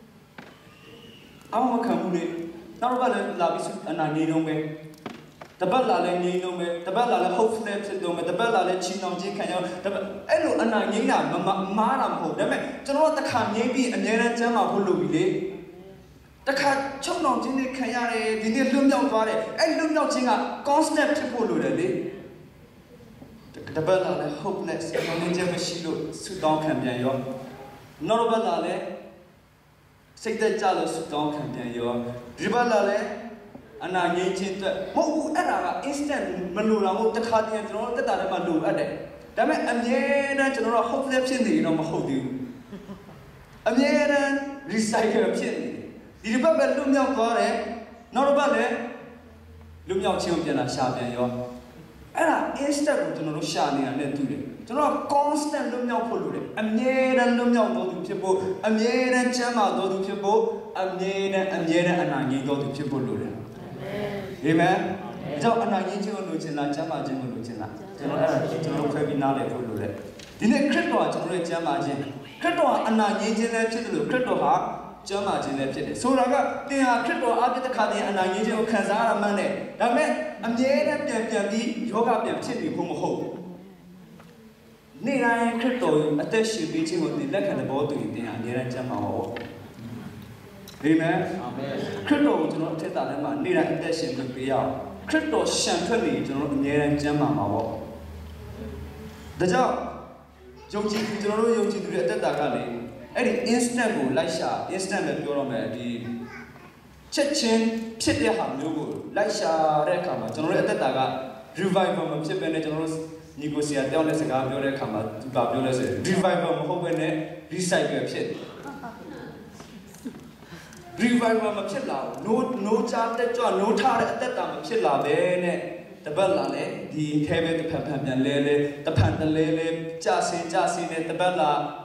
အာမခံဘူးလေနောက်တစ်ပတ်လည်းလာပြီးအနာငြိမ်တော့ပဲတပတ်လာလည်းငြိမ်တော့ပဲတပတ်လာလည်း hopefulness ဖြစ်တော့ပဲတပတ်လာလည်းချီနှောင်ခြင်းခံရတပတ်အဲ့လိုအနာငြိမ်တာမားတာမဟုတ်ဒါပေမဲ့ကျွန်တော်တို့တစ်ခါငြိမ်ပြီးအများနဲ့ကျမ်းမာဖို့လုပ်ပြီးလေတစ်ခါချုပ်နှောင်ခြင်းနဲ့ခံရတယ်ဒီနေ့လွတ်မြောက်သွားတယ်အဲ့လွတ်မြောက်ခြင်းက constant ဖြစ်ဖို့လိုတယ်လေတပတ်လာလည်း hopeless မင်းကျမရှိလို့ဆုတောင်းခံပြန်ရောနောက်တစ်ပတ်လာလည်းစိတ်သက်ကြလို့ဆုတောင်းခံပြန်ရောဒီပတ်လာလည်းအနာငြိမ်းခြင်းအတွက်မဟုတ်ဘူးအဲ့ဒါက instant မလိုတော့ဘူးတစ်ခါတည်းကျွန်တော်တို့တက်တာလည်းမလိုအပ်တယ်ဒါပေမဲ့အမြဲတမ်းကျွန်တော်တို့ hopeless ဖြစ်နေရင်တော့မဟုတ်သေးဘူးအမြဲတမ်း recycle ဖြစ်နေဒီတစ်ပတ်ပဲလွတ်မြောက်သွားတယ်နောက်တစ်ပတ်လည်းလွတ်မြောက်ခြင်းကိုပြန်လာရှာပြန်ရောအဲ့ဒါ instant ကိုကျွန်တော်တို့ရှာနေတာနဲ့တူတယ်ကျွန်တော်က constant လွတ်မြောက်ဖို့လိုတယ်အမြဲတမ်းလွတ်မြောက်တော်သူဖြစ်ဖို့အမြဲတမ်းချမ်းသာတော်သူဖြစ်ဖို့အမြဲတမ်းအနာငြိမ်းတော်သူဖြစ်ဖို့လိုတယ်အာမင်အကြောင်းအနာငြိမ်းခြင်းကိုလိုချင်လားချမ်းသာခြင်းကိုလိုချင်လားကျွန်တော်အဲ့ဒါကျွန်တော်ခွဲပြီးနားလည်ဖို့လိုတယ်ဒီနေ့ခရစ်တော်ကကျွန်တော်ရဲ့ချမ်းသာခြင်းခရစ်တော်ကအနာငြိမ်းခြင်းလည်းဖြစ်တယ်လို့ခရစ်တော်ဟာကျမ်းမာခြင်းလည်းဖြစ်တယ်ဆိုတာကသင်ဟာခရစ်တော်အပြစ်တစ်ခါတည်းအနာငြိမ်းခြင်းကိုခံစားရမှန်းတယ်ဒါပေမဲ့အမြဲတမ်းပြန်ပြီးယောဂပြန်ဖြစ်နေဖို့မဟုတ်ဘူးနေ့တိုင်းခရစ်တော်ရဲ့အသက်ရှင်ပေးခြင်းကိုသင်လက်ခံတဲ့ဘောတူရင်သင်ဟာအမြဲတမ်းကျမ်းမာပါဘောအာမင်ခရစ်တော်ကိုကျွန်တော်အထက်တာထဲမှာနေ့တိုင်းအသက်ရှင်ပေးရအောင်ခရစ်တော်ရှံထွက်နေကျွန်တော်တို့အမြဲတမ်းကျမ်းမာပါဘောဒါကြောင့်ယုံကြည်ကျွန်တော်တို့ယုံကြည်သူတွေအသက်တာကလေအဲ့ဒီ instant ကိုလိုက်ရှာ instant ပဲပြောတော့မယ်ဒီချက်ချင်းဖြစ်တဲ့ဟာမျိုးကိုလိုက်ရှာတဲ့အခါမှာကျွန်တော်တို့အသက်တာက revival မဖြစ်ဘဲနဲ့ကျွန်တော်တို့ညီကိုဆရာတောင်းတဲ့စကားပြောတဲ့အခါမှာသူကပြောလဲဆိုရင် revival မဟုတ်ဘဲနဲ့ recycle ဖြစ် revival မဖြစ်လာဘူး no ချတဲ့ကြွ no ထားတဲ့အသက်တာမဖြစ်လာဘဲနဲ့တပတ်လာလေဒီထဲပဲတစ်ဖက်ပြန်လဲတဖန်တလဲကြာစင်းနဲ့တပတ်လာ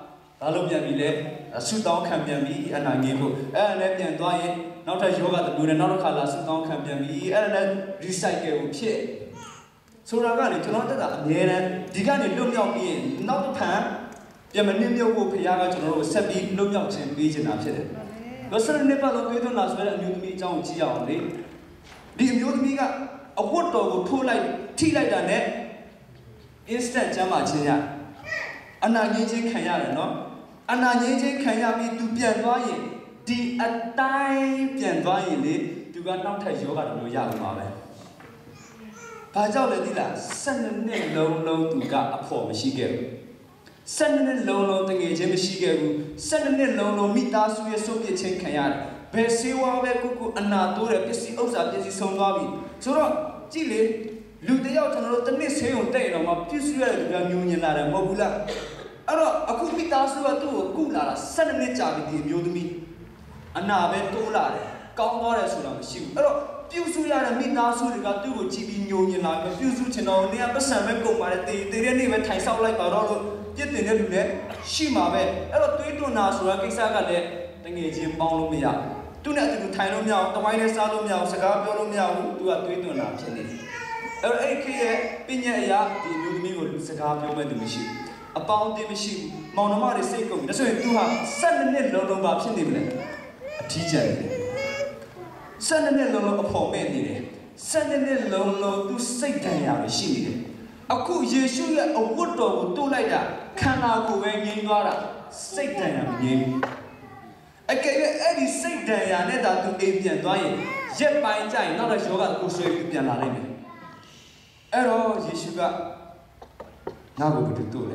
ဘာလို့ပြန်ပြီလဲဆူတောင်းခံပြန်ပြီအနာငင်းဖို့အဲ့ဒါနဲ့ပြန်သွားရင်နောက်ထပ်ယောဂတလူနဲ့နောက်တစ်ခါလာဆူတောင်းခံပြန်ပြီအဲ့ဒါနဲ့ recycle ကိုဖြစ်ဆိုတာကလေကျွန်တော်တက်တာအများတန်းဒီကနေလွတ်မြောက်ပြီးရင်နောက်တစ်ဖန်ပြန်မနှင်းမြုပ်ဖို့ဖခင်ကကျွန်တော်တို့ဆက်ပြီးလွတ်မြောက်ခြင်းပေးချင်တာဖြစ်တယ်။လို့ဆိုရင်လည်းဘာလို့တွေးသွင်းလာဆိုတဲ့အမျိုးသမီးအကြောင်းကိုကြည့်ရအောင်လေဒီအမျိုးသမီးကအဝတ်တော်ကိုထိုးလိုက်ထိလိုက်တာနဲ့ instant ကျမ်းမာခြင်းရအနာငြင်းခြင်းခံရတယ်နော်အနာငြင်းခြင်းခံရပြီးသူပြန်သွားရင်ဒီအတိုင်းပြန်သွားရင်လေသူကနောက်ထပ်ယောဂတမျိုးရအောင်ပါပဲဘာကြောင့်လဲသိလား12နှစ်လုံးသူကအဖို့မရှိခဲ့ဘူး12နှစ်လုံးတငယ်ချင်းမရှိခဲ့ဘူး12နှစ်လုံးမိသားစုရဲ့ဆုပ်ပြစ်ခြင်းခံရတယ်ဘယ်စေဝါပဲကိုအနာတိုးတယ်ပစ္စည်းဥစ္စာပစ္စည်းဆုံးသွားပြီဆိုတော့ကြည့်လေလူတယောက်ကျွန်တော်တို့တစ်နှစ်ဆေးုံတဲ့တော့မှပြည့်စုံရတဲ့လူကညှို့ညင်လာတယ်မဟုတ်ဘူးလားအဲ့တော့အခုမိသားစုကသူ့ကိုကုလာတာ12နှစ်ကြာပြီဒီအမျိုးသမီးအနာပဲတိုးလာတယ်ကောင်းသွားတယ်ဆိုတာမရှိဘူးအဲ့တော့ပြုစုရတဲ့မိသားစုတွေကသူ့ကိုကြည့်ပြီးညှို့ညင်လာတယ်ပြုစုချင်တော့နေရာပတ်စံပဲကုန်ပါတယ်တေးတဲ့နေ့ပဲထိုင်ဆောက်လိုက်ပါတော့လို့ပြစ်တင်တဲ့လူလည်းရှိမှာပဲအဲ့တော့တွေးတွန်းတာဆိုတာကိစ္စကလည်းတငယ်ချင်းပေါင်းလို့မရသူနဲ့အတူထိုင်လို့မရအောင်တဝိုင်းနဲ့စားလို့မရအောင်စကားပြောလို့မရဘူးသူကတွေးတွန်းတာဖြစ်နေတယ်အဲ့ခေတ်ရဲ့ပညာအရာဒီမျိုးသမီးကိုစကားပြောမဲ့သူမရှိဘူးအပေါင်းအသင်းမရှိဘူးမောင်နှမတွေစိတ်ကုန်ပြီဒါဆိုရင်သူဟာ12နှစ်လုံးပါဖြစ်နေပြီလေအထီးကျန်နေတယ်12နှစ်လုံးအဖို့မဲ့နေတယ်12နှစ်လုံးသူစိတ်တန်ရာရှိနေတယ်အခုယေရှုရဲ့အဝတ်တော်ကိုတိုးလိုက်တာခန္ဓာကိုယ်ပဲငြိမ်းသွားတာစိတ်တန်ရာမငြိမ်းဘူးအကယ်၍အဲ့ဒီစိတ်တန်ရာနဲ့သာသူအိမ်ပြန်သွားရင်ရက်ပိုင်းကျရင်နောက်တော့ယောဂကိုဆွဲပြီးပြန်လာနိုင်တယ်အဲ့တော့ယေရှုကငါ့ကိုဘယ်သူတို့လဲ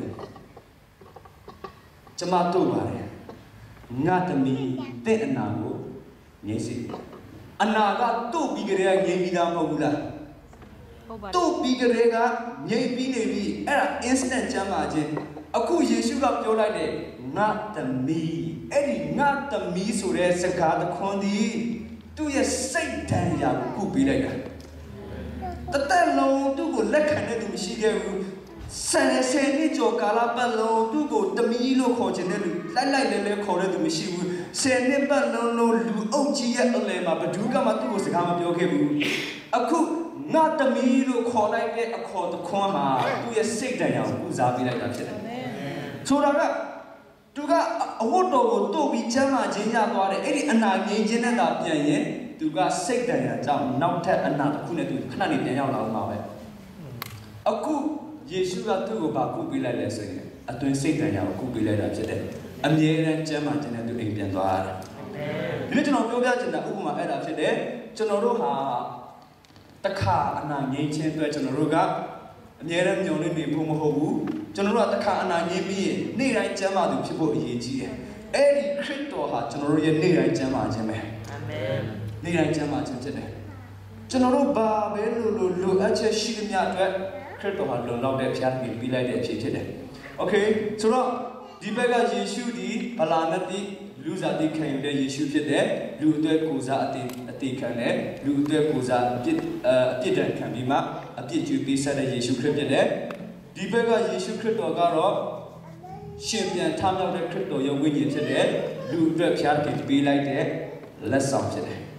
ကျမတို့ပါတယ်ငါသမီးတဲ့အနာကိုငြိမ်းစေအနာကတို့ပြီးကြတဲ့ငြိမ်းပြီးသားမဟုတ်ဘူးလားတို့ပြီးကြတဲ့ကငြိမ်းပြီးနေပြီအဲ့ဒါ instant ကျမ်းမာခြင်းအခုယေရှုကပြောလိုက်တယ်ငါသမီးအဲ့ဒီငါသမီးဆိုတဲ့စကားတခွန်းဒီသူ့ရဲ့စိတ်ဓာတ်ရာကိုကုပေးလိုက်တာတသက်လုံးသူ့ကိုလက်ခံတဲ့သူမရှိခဲ့ဘူးဆယ်နှစ်ကျော်ကာလပတ်လုံးသူ့ကိုတမီးလို့ခေါ်ခြင်းတဲ့လူလိုက်လဲခေါ်တဲ့သူမရှိဘူး10နှစ်ပတ်လုံးလူအုပ်ကြီးရဲ့အလယ်မှာဘယ်သူမှသူ့ကိုစကားမပြောခဲ့ဘူးအခုငါတမီးလို့ခေါ်လိုက်တဲ့အခေါ်တခွန်းမှာသူ့ရဲ့စိတ်ဓာတ်ရာကိုကုစားပေးလိုက်တာဖြစ်တယ်ဆိုတာကသူကအဝတ်တော်ကိုတို့ပြီးချမ်းသာခြင်းရသွားတယ်အဲ့ဒီအနာငြိမ်းခြင်းနဲ့သာပြန်ရင်သူကစိတ်တန်ရာကြောင့်နောက်ထပ်အနာတစ်ခုနဲ့သူခဏနေပြန်ရောက်လာအောင်ပါပဲအခုယေရှုကသူ့ကိုဗာကုပေးလိုက်လဲဆိုရင်အတွင်းစိတ်တန်ရာကိုကုပေးလိုက်တာဖြစ်တယ်အမြဲတမ်းချမ်းသာခြင်းနဲ့သူအိမ်ပြန်သွားရတယ်ဒီနေ့ကျွန်တော်ပြောပြချင်တာဥပမာအဲ့ဒါဖြစ်တယ်ကျွန်တော်တို့ဟာတခါအနာငြိမ်းခြင်းအတွက်ကျွန်တော်တို့ကအမြဲတမ်းညှော်နေဖို့မဟုတ်ဘူးကျွန်တော်တို့ကတခါအနာငြိမ်းပြီးရင်နေ့တိုင်းကျမ်းမာသူဖြစ်ဖို့အရေးကြီးတယ်အဲ့ဒီခရစ်တော်ဟာကျွန်တော်တို့ရဲ့နေ့တိုင်းကျမ်းမာခြင်းပဲအာမင်နေ့တိုင်းကျမ်းမာခြင်းဖြစ်တယ်ကျွန်တော်တို့ဘာပဲလိုအပ်ချက်ရှိသမျှအတွက်ခရစ်တော်ဟာလုံလောက်တဲ့ဖျားပြီးပြီးလိုက်တဲ့အဖြစ်ဖြစ်တယ်โอเคဆိုတော့ဒီဘက်ကယေရှုဒီဗလာနတိလူစားတိခံယူတဲ့ယေရှုဖြစ်တယ်လူအတွက်ကိုစားအတိခံတယ်လူအတွက်ကိုစားအပြစ်ဒဏ်ခံပြီးမှအပြစ်ကျွေးပေးဆက်တဲ့ယေရှုခရစ်ဖြစ်တယ်ဒီဘက်ကယေရှုခရစ်တော်ကတော့ရှင်ပြန်ထမြောက်တဲ့ခရစ်တော်ရဲ့ဝိညာဉ်ဖြစ်တယ်လူအတွက်ဖျားခင်ပေးလိုက်တဲ့လက်ဆောင်ဖြစ်တယ်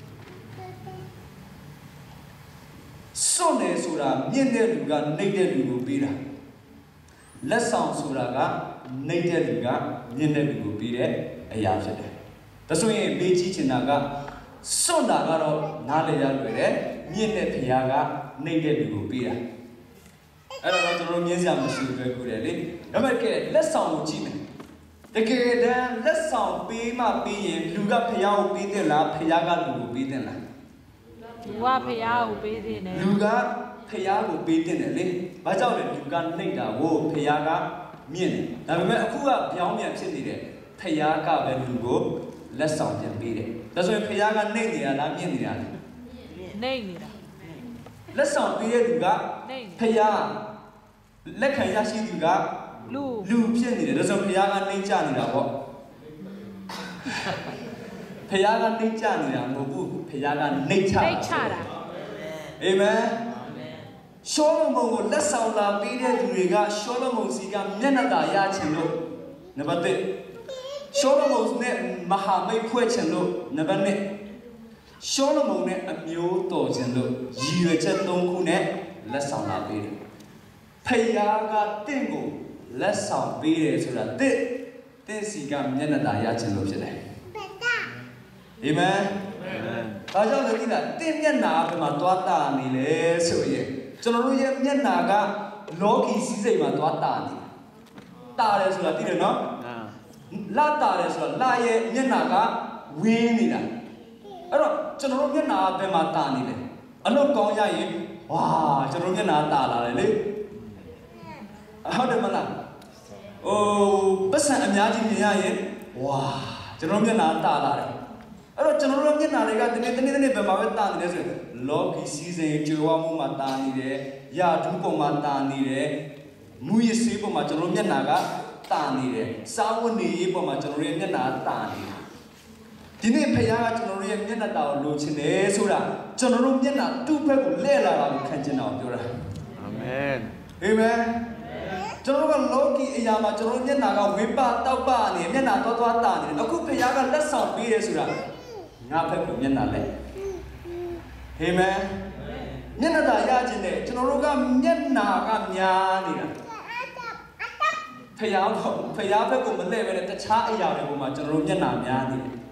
စွန့်နေဆိုတာမြင့်တဲ့လူကနှိမ့်တဲ့လူကိုပေးတာလက်ဆောင်ဆိုတာကနှိမ့်တဲ့လူကမြင့်တဲ့လူကိုပေးတဲ့အရာဖြစ်တယ်ဒါဆိုရင်မေးကြည့်ချင်တာကစွန့်တာကတော့နားလည်ရလွယ်တယ်မြင့်တဲ့ဖျားကနှိမ့်တဲ့လူကိုပေးတာအဲ့တော့ကျွန်တော်မြင်စရာမရှိဘူးတွေ့ကိုတယ်လေဒါပေမဲ့လက်ဆောင်ကိုကြည့်မယ်တကယ်တမ်းလက်ဆောင်ပေးမှပေးရင်လူကဖျားကိုပေးတယ်လားဖျားကလူကိုပေးတယ်လားလူကဖျားကိုပေးတယ်လေလူကဖျားကိုပေးတယ်လေဘာကြောင့်လဲလူကနှိမ့်တာကိုဖျားကမြင့်တယ်ဒါပေမဲ့အခုကပြောင်းပြန်ဖြစ်နေတယ်ဖျားကပဲလူကိုလက်ဆောင်ပြန်ပေးတယ်ဒါဆိုရင်ဖျားကနှိမ့်နေတာလားမြင့်နေတာလားနှိမ့်နေတာလက်ဆောင်ပေးတဲ့လူကဖျားလက်ခံရရှိသူကလူဖြစ်နေတယ်ဒါဆိုဖျားကနှိမ့်ချနေတာပေါ့ဖျားကနှိမ့်ချနေတာမဟုတ်ဘူးဖျားကနှိမ့်ချတာအာမင်ရှောလမုန်ကိုလက်ဆောင်လာပေးတဲ့သူတွေကရှောလမုန်စီကမျက်နှာသာရချင်လို့ Nabate Solomon ne Mahamay Puechelo Nabane Solomon ne a mule dojendo you just don't let's sound like it. Payaga Tingo let's sound be so that this is got Yanadaya Chelo. Amen. I don't think that Tim Yana Matwata Nile so ye. General Yanaga Loki sees Matwata. Tare sulla dire no? La tare sulla laie Yanaga winning. Allora, General Yana Bematani. Allora, Goya, wow, General Yana lì. How the man? Oh, Bessan imagine, wow, General Yana. Allora, General Yana, the Bematan, Loki season, Chihuahua Matani, Yadupo Matani. Nui sipo macaronia naga tani re, sawo ni ipo macaronia na tani. Dini paya caronia na tau lucine sura, caronia na tu pegu lela kanjena ora. Amen. Amen. Caronia loki iyama caronia naga wipa tau pa ni na to tani. Aku paya ga lesson pire sura, ngapa pegu na le. Amen. Nyana da ya jine, caronia nyana ga nyani. Payaba cũng vấn đề về cái trái giàu này của mà cho nó nhân làm nhà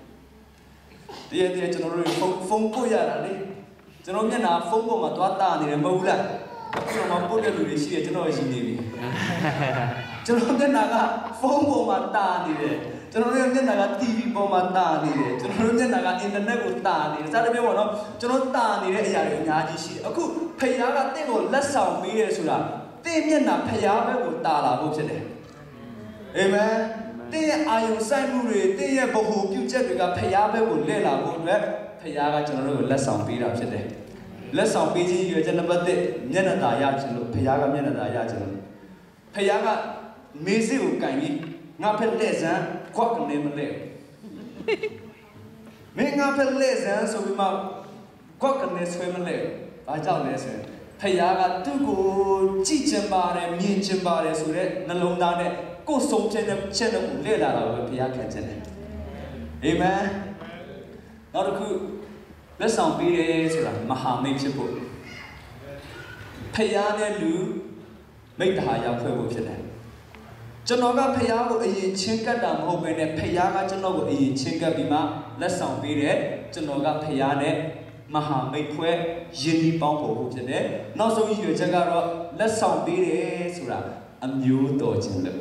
thì cho nó phong bôi ra đi cho nó nhân làm phong bôi mà toát ta thì mâu là cho nó mà bôi cái lưỡi xì cho nó gì đi cho nó nhân làm phong bôi mà ta thì cho nó nhân làm TV bôi mà ta thì cho nó nhân làm internet của ta thì sao để biết nó cho nó ta thì cái giàu nhà gì xì aku payaba tên của lát sầu mi đấy sura tên nhân làm payaba của ta là vô chuyện này. Amen. They are your Simon, they are both you check the Payaba will lay la wood web, Payaga general less on beat up today. Less on BG, you general Yenada Yachino, Payaga Yenada Yachino. Payaga Mizu Kani, Napel Lesan, Quack name lay. Make up a lesan so we might quack and swim lay. I don't listen. Payaga to go, teach him about it, mean him about it, so that no longer. Go so channel lay la with Piaka channel. Amen. Not a good. Let's sound be a Mahamay people. Payane Lu make the higher purple channel. Janoga Payago a chinka dam hoping a Payaga Janogo a chinka bima. Let's sound be it. Janoga Payane Mahamay Pue Yini Bambo today. Not so you Jagaro. Let's sound be a Sura. A new dodging.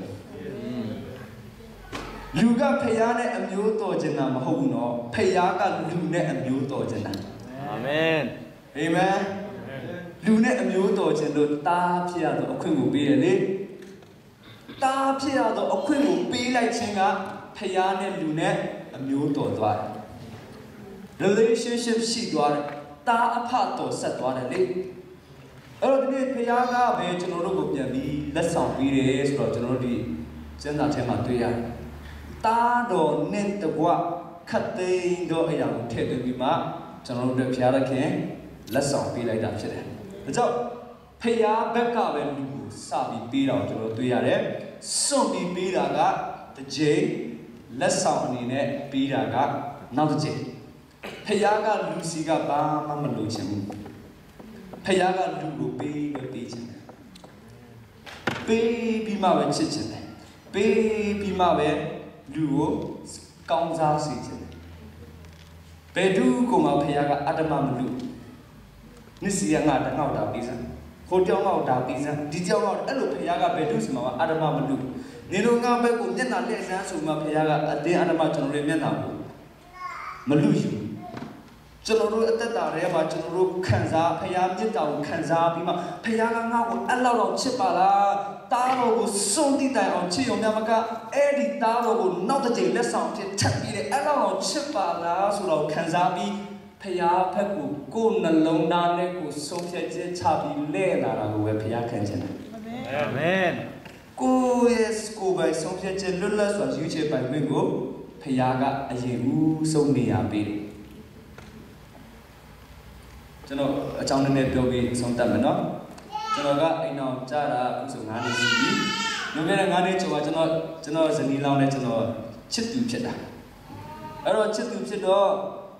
Luga Payane and Muto Jena Mahono, Payaga Lune and Muto Jena. Amen. Amen. Lune and Muto Jeno, Tapia the Oquimu be a lid. Tapia the Oquimu be like Chinga, Payane Lune and Muto Dwar. Relationship she dwar, Ta Apato set one a lid. Early Payaga, Vegetal Yabi, let's sound be a Rogerodi, Jena Tema Tuya. Ta do net the what cut the do a young take the bima, General de Piara King, let's all be like that. The job Paya Becca and Sabi beat out to Yare, so be Biraga, the J, let's sound in it, Biraga, now the J. Payaga Luciga Bama Lucian Payaga Lugo be the pigeon. Baby Mawe Chichen, Baby Mawe. Luo, Gongza season. Bedu Goma Payaga Adama Lu. Nissia Nada Nauda Pizza. Hotel Nauda Pizza. Detail out Elo Payaga Bedusma Adama Lu. Nino Gabe Gumena Lesa Suma Payaga, a day Adama Remena. Maluju. General at the Dareva, General Kanza, Payam Jita, Kanza, Pima, Payaga, allow Chipala. Taro was so detailed on Chio Namaka, Eddie Taro, not the day less on Tapi, Allo Chipa, Solo, Kanzabi, Paya Peku, Guna Lona Neko, Sophia Chabi, Lena, where Paya Kanjan. Amen. Go yes, go by Sophia Lulas was usually by Wingo, Payaga, a Yehu, so near be. You know, a town in it will be some time enough. Janoga, I know Jara, Kusungani, 노래는 안에 좋아 저는 전이라운에 저는 칠두ဖြစ်တာ အဲ့တော့ချစ်သူဖြစ်တော့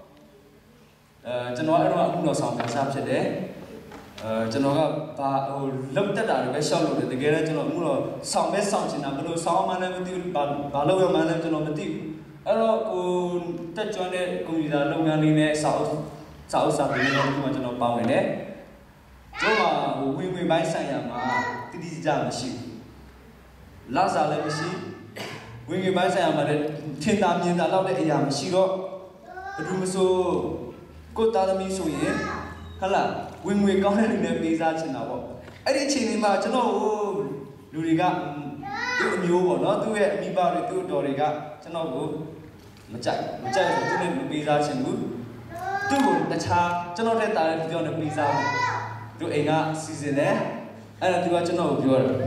ကျွန်တော်အဲ့တော့အခုတော့ဆောင်ပြစားဖြစ်တယ်ကျွန်တော်ကဘာဟိုလောက်တက်တာတွေပဲရှောက်လို့တယ်တကယ်တော့ကျွန်တော်အခုတော့ဆောင်ပဲဆောင်ချင်တာဘယ်လိုဆောင်မှန်းလည်းမသိဘူးဘာလုပ်ရမှန်းလည်းကျွန်တော်မသိဘူးအဲ့တော့ကိုတက်ကျွမ်းတဲ့ကွန်ပျူတာလုပ်ငန်းလေးနဲ့စာအုပ်ပြီးတော့ဒီမှာကျွန်တော်ပေါင်းဝင်တယ်ကျွန်တော်ဟိုဝင်ပိုင်းဆိုင်ရာမှာတိတိကျကျမရှိဘူးလာစားလည်းမရှိဝင်ပိုင်းဆိုင်ရာမှာလည်းထင်သာမြင်သာလောက်တဲ့အရာမရှိတော့ဘယ်သူမဆိုကိုသားသမီးဆိုရင်ဟလာဝင်ကောင်းတဲ့လူနဲ့ပေးစားချင်တာပေါ့အဲ့ဒီအချိန်လေးမှာကျွန်တော်လူတွေကသူ့အမျိုးပေါ့နော်သူ့ရဲ့အမိဘတွေသူ့တော်တွေကကျွန်တော်ကိုမကြိုက်ဆိုသူနဲ့မပေးစားချင်ဘူးသူ့ကိုတခြားကျွန်တော်တဲ့တားတဲ့ပြောနေပေးစားတယ်သူအိမ်ကစီစဉ်တယ်အဲ့ဒါသူကကျွန်တော်ကိုပြောတယ်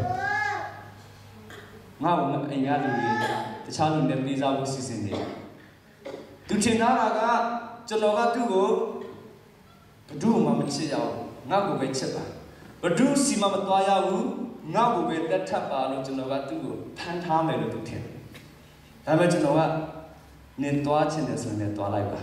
ငါ့ကိုအိမ်ကလူတွေတခြားလူတွေပေးစားဖို့စီစဉ်နေသူထင်တာကကျွန်တော်ကသူ့ကိုဘဒုမှမချစ်ရအောင်ငါ့ကိုပဲချစ်ပါဘဒုစီမမသွားရဘူးငါ့ကိုပဲတက်ထပ်ပါလို့ကျွန်တော်ကသူ့ကိုဖမ်းထားမယ်လို့သူထင်တယ်ဒါပေမဲ့ကျွန်တော်ကနင်သွားချင်တယ်ဆိုရင်သွားလိုက်ပါ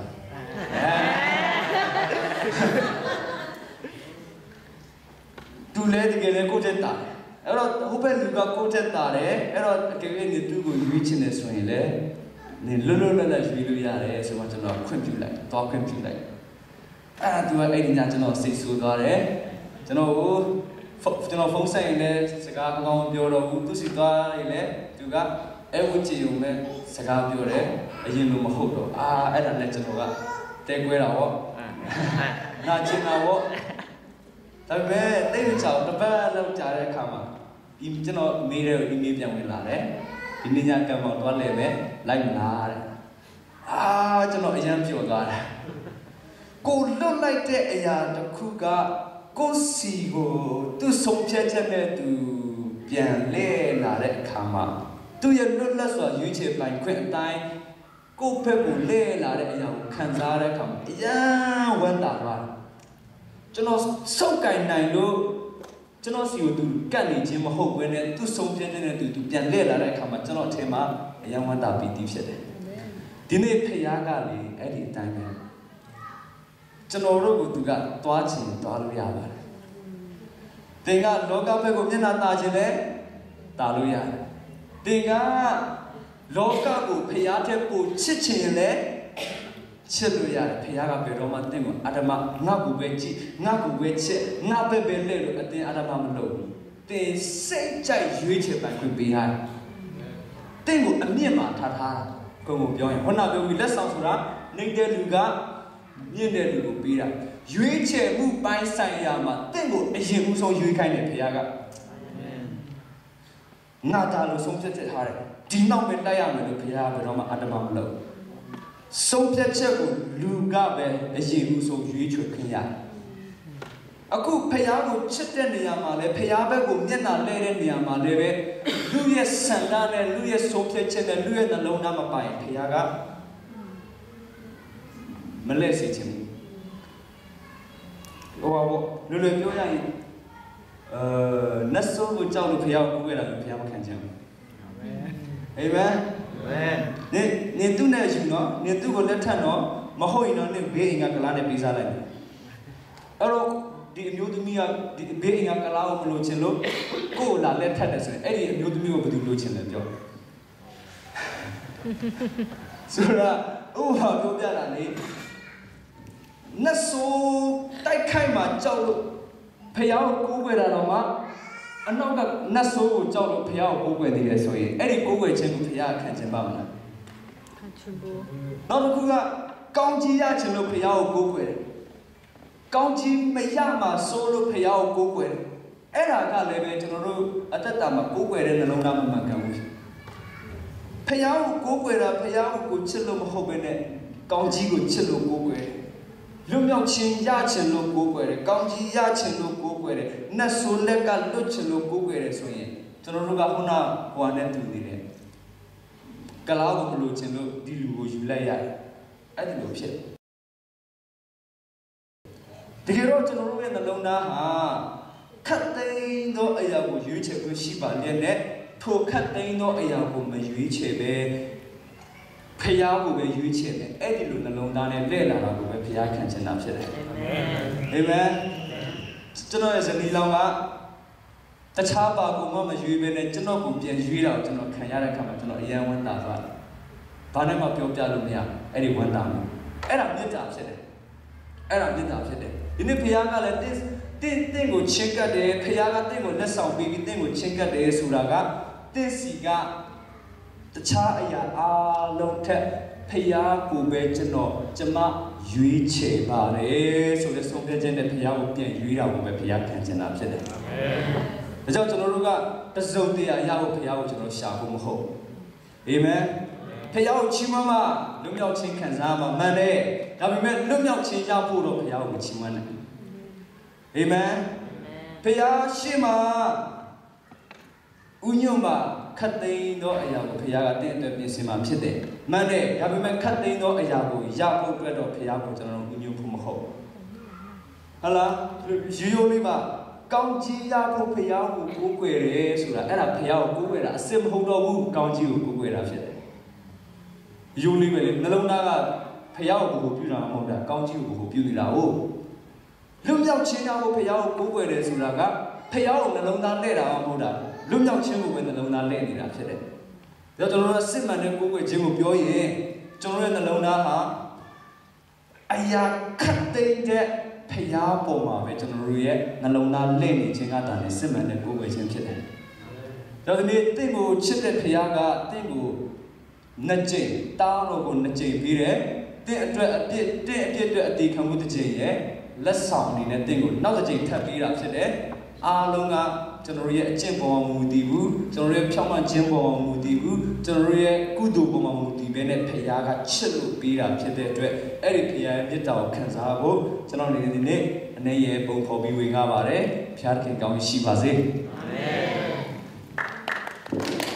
သူလည်းတကယ်လည်းကိုယ့်ချက်တာအဲ့တော့ဟိုဘက်လူကကိုယ့်ချက်တာတယ်အဲ့တော့တကယ်လည်းသူ့ကိုရွေးချင်တယ်ဆိုရင်လည်းနင်လွတ်လပ်ရွေးလို့ရတယ်ဆိုတော့ကျွန်တော်ခွင့်ပြုလိုက်သွားခွင့်ပြုလိုက်အဲ့ဒါသူကအဲ့ဒီညကျွန်တော်စိတ်ဆိုးသွားတယ်ကျွန်တော်ဖုန်းဆိုင်နဲ့စကားကောင်းပြောတော့ဘူးသူစီသွားရင်လည်းသူကအဲ့ဝကြည့်ုံနဲ့စကားပြောတယ်အရင်လိုမဟုတ်တော့အဲ့ဒါလည်းကျွန်တော်ကတဲကွဲတာပေါ့နာကျင်တာပေါ့ဒါပေမဲ့တိတ်ချောင်းတစ်ပတ်လောက်ကြာတဲ့အခါမှာဒီကျွန်တော်မေးတဲ့ဒီမေးပြန်ဝင်လာတယ်ဒီနေ့ညကံမောင်သွားလဲမယ်လိုက်မလားတဲ့ကျွန်တော်အရင်ပြောသွားတယ်ကိုလွတ်လိုက်တဲ့အရာတစ်ခုကကိုစီကိုသူ့ဆုံးဖြတ်ချက်နဲ့သူပြန်လဲလာတဲ့အခါမှာသူရဲ့လွတ်လပ်စွာရွေးချယ်ပိုင်ခွင့်အတိုင်းကိုယ့်ဘက်ကိုလဲလာတဲ့အရာကိုခံစားတဲ့အခါမှာအယံဝမ်းသာသွားတယ်ကျွန်တော်စုပ်ကင်နိုင်လို့ကျွန်တော်စီကိုသူကတ်နေခြင်းမဟုတ်ဘဲနဲ့သူ့ဆုံးဖြတ်ချက်နဲ့သူပြန်လဲလာတဲ့အခါမှာကျွန်တော်အထင်မှာအယံဝမ်းသာပီတိဖြစ်တယ်ဒီနေ့ဖခင်ကလေအဲ့ဒီအတိုင်းပဲကျွန်တော်တို့ကသူကသွားချင်သွားလို့ရပါတယ်သင်ကလောကဘက်ကိုမျက်နှာတာချင်လဲတာလို့ရတယ်သင်ကလောကကိုဖခင်ထက်ပိုချစ်ချင်ရင်လဲချစ်လို့ရတယ်ဖခင်ကဘယ်တော့မှသင်ကိုအတ္တမငါ့ကိုပဲကြည့်ငါ့ကိုပဲချစ်ငါပဲလဲလို့အတင်းအတ္တမမလုပ်ဘူးသင်စိတ်ကြိုက်ရွေးချယ်ပိုင်ခွင့်ပေးရတယ်သင်ကိုအမြင့်မှာထားတာကိုယ်ကိုပြောရင်ဟောနာပြောပြီးလက်ဆောင်ဆိုတာနေတဲ့လူကမြင့်တဲ့လူကိုပေးတာရွေးချယ်မှုပိုင်းဆိုင်ရာမှာတင့်ကိုအရင်ဦးဆုံးရွေးခိုင်းတယ်ဖခင်ကငါတာလို့ဆုံးဖြတ်ချက်ထားတယ်ဒီနောက်ပဲတိုက်ရမယ်လို့ဖခင်ကဘယ်တော့မှအတ္တမမလုပ်ဆုံးဖြတ်ချက်ကိုလူကပဲအရင်ဦးဆုံးရွေးချယ်ခင်ရတယ်အခုဖခင်ကိုချစ်တဲ့နေရာမှာလဲဖခင်ဘက်ကိုမျက်နှာလဲတဲ့နေရာမှာလဲပဲလူရဲ့ဆန္ဒနဲ့လူရဲ့ဆုံးဖြတ်ချက်နဲ့လူရဲ့နှလုံးသားမပိုင်ဖခင်ကမလဲစေချင်ဘူးဟိုပါဘောလွယ်လွယ်ပြောရရင်နတ်ဆိုးကိုကြောက်လို့ဖျားကိုကိုယ်ရတာဖျားမခံချင်ဘူးအာမင်အာမင်နေသူနဲ့ယူနော်နေသူကိုလက်ထပ်နော်မဟုတ်ရင်တော့နေဘေးအိမ်ကကလားနဲ့ပေးစားလိုက်မယ်အဲ့တော့ဒီအမျိုးသမီးကဒီဘေးအိမ်ကကလားကိုမလို့ချင်လို့ကိုယ်လာလက်ထပ်တယ်ဆိုရင်အဲ့ဒီအမျိုးသမီးကိုဘယ်သူလို့ချင်လဲပြောဆိုတော့ဥပမာပြောပြတာလေနတ်ဆိုးတိုက်ခိုက်မှာကြောက်လို့ဖျားကိုကိုးကွယ်တာတော့မှအနောက်ကနတ်ဆိုးကိုကြောက်လို့ဖျားကိုကိုးကွယ်နေတယ်ဆိုရင်အဲ့ဒီကိုးကွယ်ခြင်းကိုဖျားခံခြင်းပါမလားခံခြင်းဘူးနောက်တစ်ခုကကောင်းကြီးရခြင်းလို့ဖျားကိုကိုးကွယ်တယ်ကောင်းကြီးမရမှာစိုးလို့ဖျားကိုကိုးကွယ်တယ်အဲ့ဒါကလည်းပဲကျွန်တော်တို့အသက်တာမှာကိုးကွယ်တဲ့နှလုံးသားမမှန်ကန်ဘူးဖျားကိုကိုးကွယ်တာဖျားကိုချစ်လို့မဟုတ်ဘဲနဲ့ကောင်းကြီးကိုချစ်လို့ကိုးကွယ်တယ်လွတ်မြောက်ခြင်းရခြင်းလို့ကိုးကွယ်တယ်ကောင်းကြီးရခြင်းလို့ကိုးကွယ်တယ်နတ်ဆိုးလက်ကလွတ်ခြင်းလို့ကိုးကွယ်တယ်ဆိုရင်ကျွန်တော်တို့ကခုနဟိုနဲ့တူနေတယ်ကလားကိုမလို့ခြင်းလို့ဒီလူကိုယူလိုက်ရတယ်အဲ့ဒီလိုဖြစ်တကယ်တော့ကျွန်တော်တို့ရဲ့နှလုံးသားဟာခတ်သိမ်းသောအရာကိုရွေးချယ်ခွင့်ရှိပါလျက်နဲ့ထိုခတ်သိမ်းသောအရာကိုမရွေးချယ်ပဲဖယားကိုပဲရွေးချယ်တယ်အဲ့ဒီလိုနှလုံးသားနဲ့လဲ့လာတာကိုပဲဖယားခံချင်တာဖြစ်တယ်အာမင်ကျွန်တော်ရဲ့ဇနီးလောင်ကတခြားပါကိုမရွေးပဲနဲ့ကျွန်တော်ကိုပြန်ရွေးတာကိုကျွန်တော်ခံရတဲ့အခါမှာကျွန်တော်အယံဝမ်းသာသွားတယ်ဘာနဲ့မှပြောပြလို့မရအဲ့ဒီဝမ်းသာမှုအဲ့ဒါမေတ္တာဖြစ်တယ်အဲ့ဒါမေတ္တာဖြစ်တယ်ဒီနေ့ဖယားကလည်းတင်းကိုချင်းကပ်တယ်ဖယားကတင်းကိုလက်ဆောင်ပေးပြီးတင်းကိုချင်းကပ်တယ်ဆိုတာကတင်းစီကတခြားအရာအလုံးထက်ဖယားကိုပဲကျမရွေးချယ်ပါတယ်ဆိုတဲ့ဆုံးဖြတ်ချက်နဲ့ဖယားကိုပြန်ရွေးတာကိုပဲဖယားခံချင်တာဖြစ်တယ်အာမင်ဒါကြောင့်ကျွန်တော်တို့ကတစုံတရာရဖို့ဖယားကိုကျွန်တော်ရှာဖို့မဟုတ်အာမင်ဖယားကိုချီးမွမ်းမှလွတ်မြောက်ခြင်းခံစားမှမှန်တယ်ဒါပေမဲ့လွတ်မြောက်ခြင်းရဖို့တော့ဖယားကိုချီးမွမ်းတယ်အာမင်ဖယားရှိမှဥညွန့်မှာခတ်သိမ်းသောအရာကိုဖယားကတင့်အတွက်ပြင်ဆင်မှာဖြစ်တယ်မှန်တယ်ဒါပေမဲ့ခတ်သိမ်းသောအရာကိုရဖို့အတွက်တော့ဖယားကိုကျွန်တော်တို့ဥညွန့်ဖို့မဟုတ်ဟုတ်လားရိုးရိုးလေးပါကောင်းကြီးရဖို့ဖယားကိုကိုးကွယ်တယ်ဆိုတာအဲ့ဒါဖယားကိုကိုးကွယ်တာအစစ်မဟုတ်တော့ဘူးကောင်းကြီးကိုကိုးကွယ်တာဖြစ်တယ်ရိုးလေးပဲလေနှလုံးသားကဖယားကိုကိုးပြုတာမဟုတ်တာကောင်းကြီးကိုကိုးပြုနေတာဟုတ်လွတ်မြောက်ခြင်းရဖို့ဖယားကိုကိုးကွယ်တယ်ဆိုတာကဖယားကိုနှလုံးသားနဲ့တာမဟုတ်တာလွတ်မြောက်ခြင်းကိုပဲနှလုံးသားနဲ့နေတာဖြစ်တယ်ဒါကြောင့်ကျွန်တော်တို့စစ်မှန်တဲ့ကိုးကွယ်ခြင်းကိုပြောရင်ကျွန်တော်ရဲ့နှလုံးသားဟာအရာခတ်သိမ်းတဲ့ဖယားပေါ်မှာပဲကျွန်တော်တို့ရဲ့နှလုံးသားလဲ့နေခြင်းကတည်းကစစ်မှန်တဲ့ကိုးကွယ်ခြင်းဖြစ်တယ်ဒါကြောင့်ဒီနေ့တင့်ကိုချစ်တဲ့ဖယားကတင့်ကိုနှစ်ကြိမ်တားလို့ကိုနှစ်ကြိမ်ပြီးတယ်တင့်အတွက်အပြစ်အတွက်အတီခံမှုတစ်ကြိမ်ရဲ့လက်ဆောင်အနေနဲ့တင့်ကိုနောက်တစ်ကြိမ်ထပ်ပြီးတာဖြစ်တယ်အားလုံးကကျွန်တော်ရဲ့အကျင့်ပေါ်မှာမူတည်ဘူးကျွန်တော်ရဲ့ဖြောင့်မတ်ခြင်းပေါ်မှာမူတည်ဘူးကျွန်တော်ရဲ့ကုသိုလ်ပေါ်မှာမူတည်ပဲနဲ့ဖခင်ကချစ်လို့ပေးတာဖြစ်တဲ့အတွက်အဲ့ဒီဖခင်ရဲ့မြတ်တာကိုခံစားဖို့ကျွန်တော်ဒီနေ့အနေရဲ့ပုံဖော်ပြီးဝင်ကားပါတယ်ဖခင်ကောင်းရှိပါစေအာမင်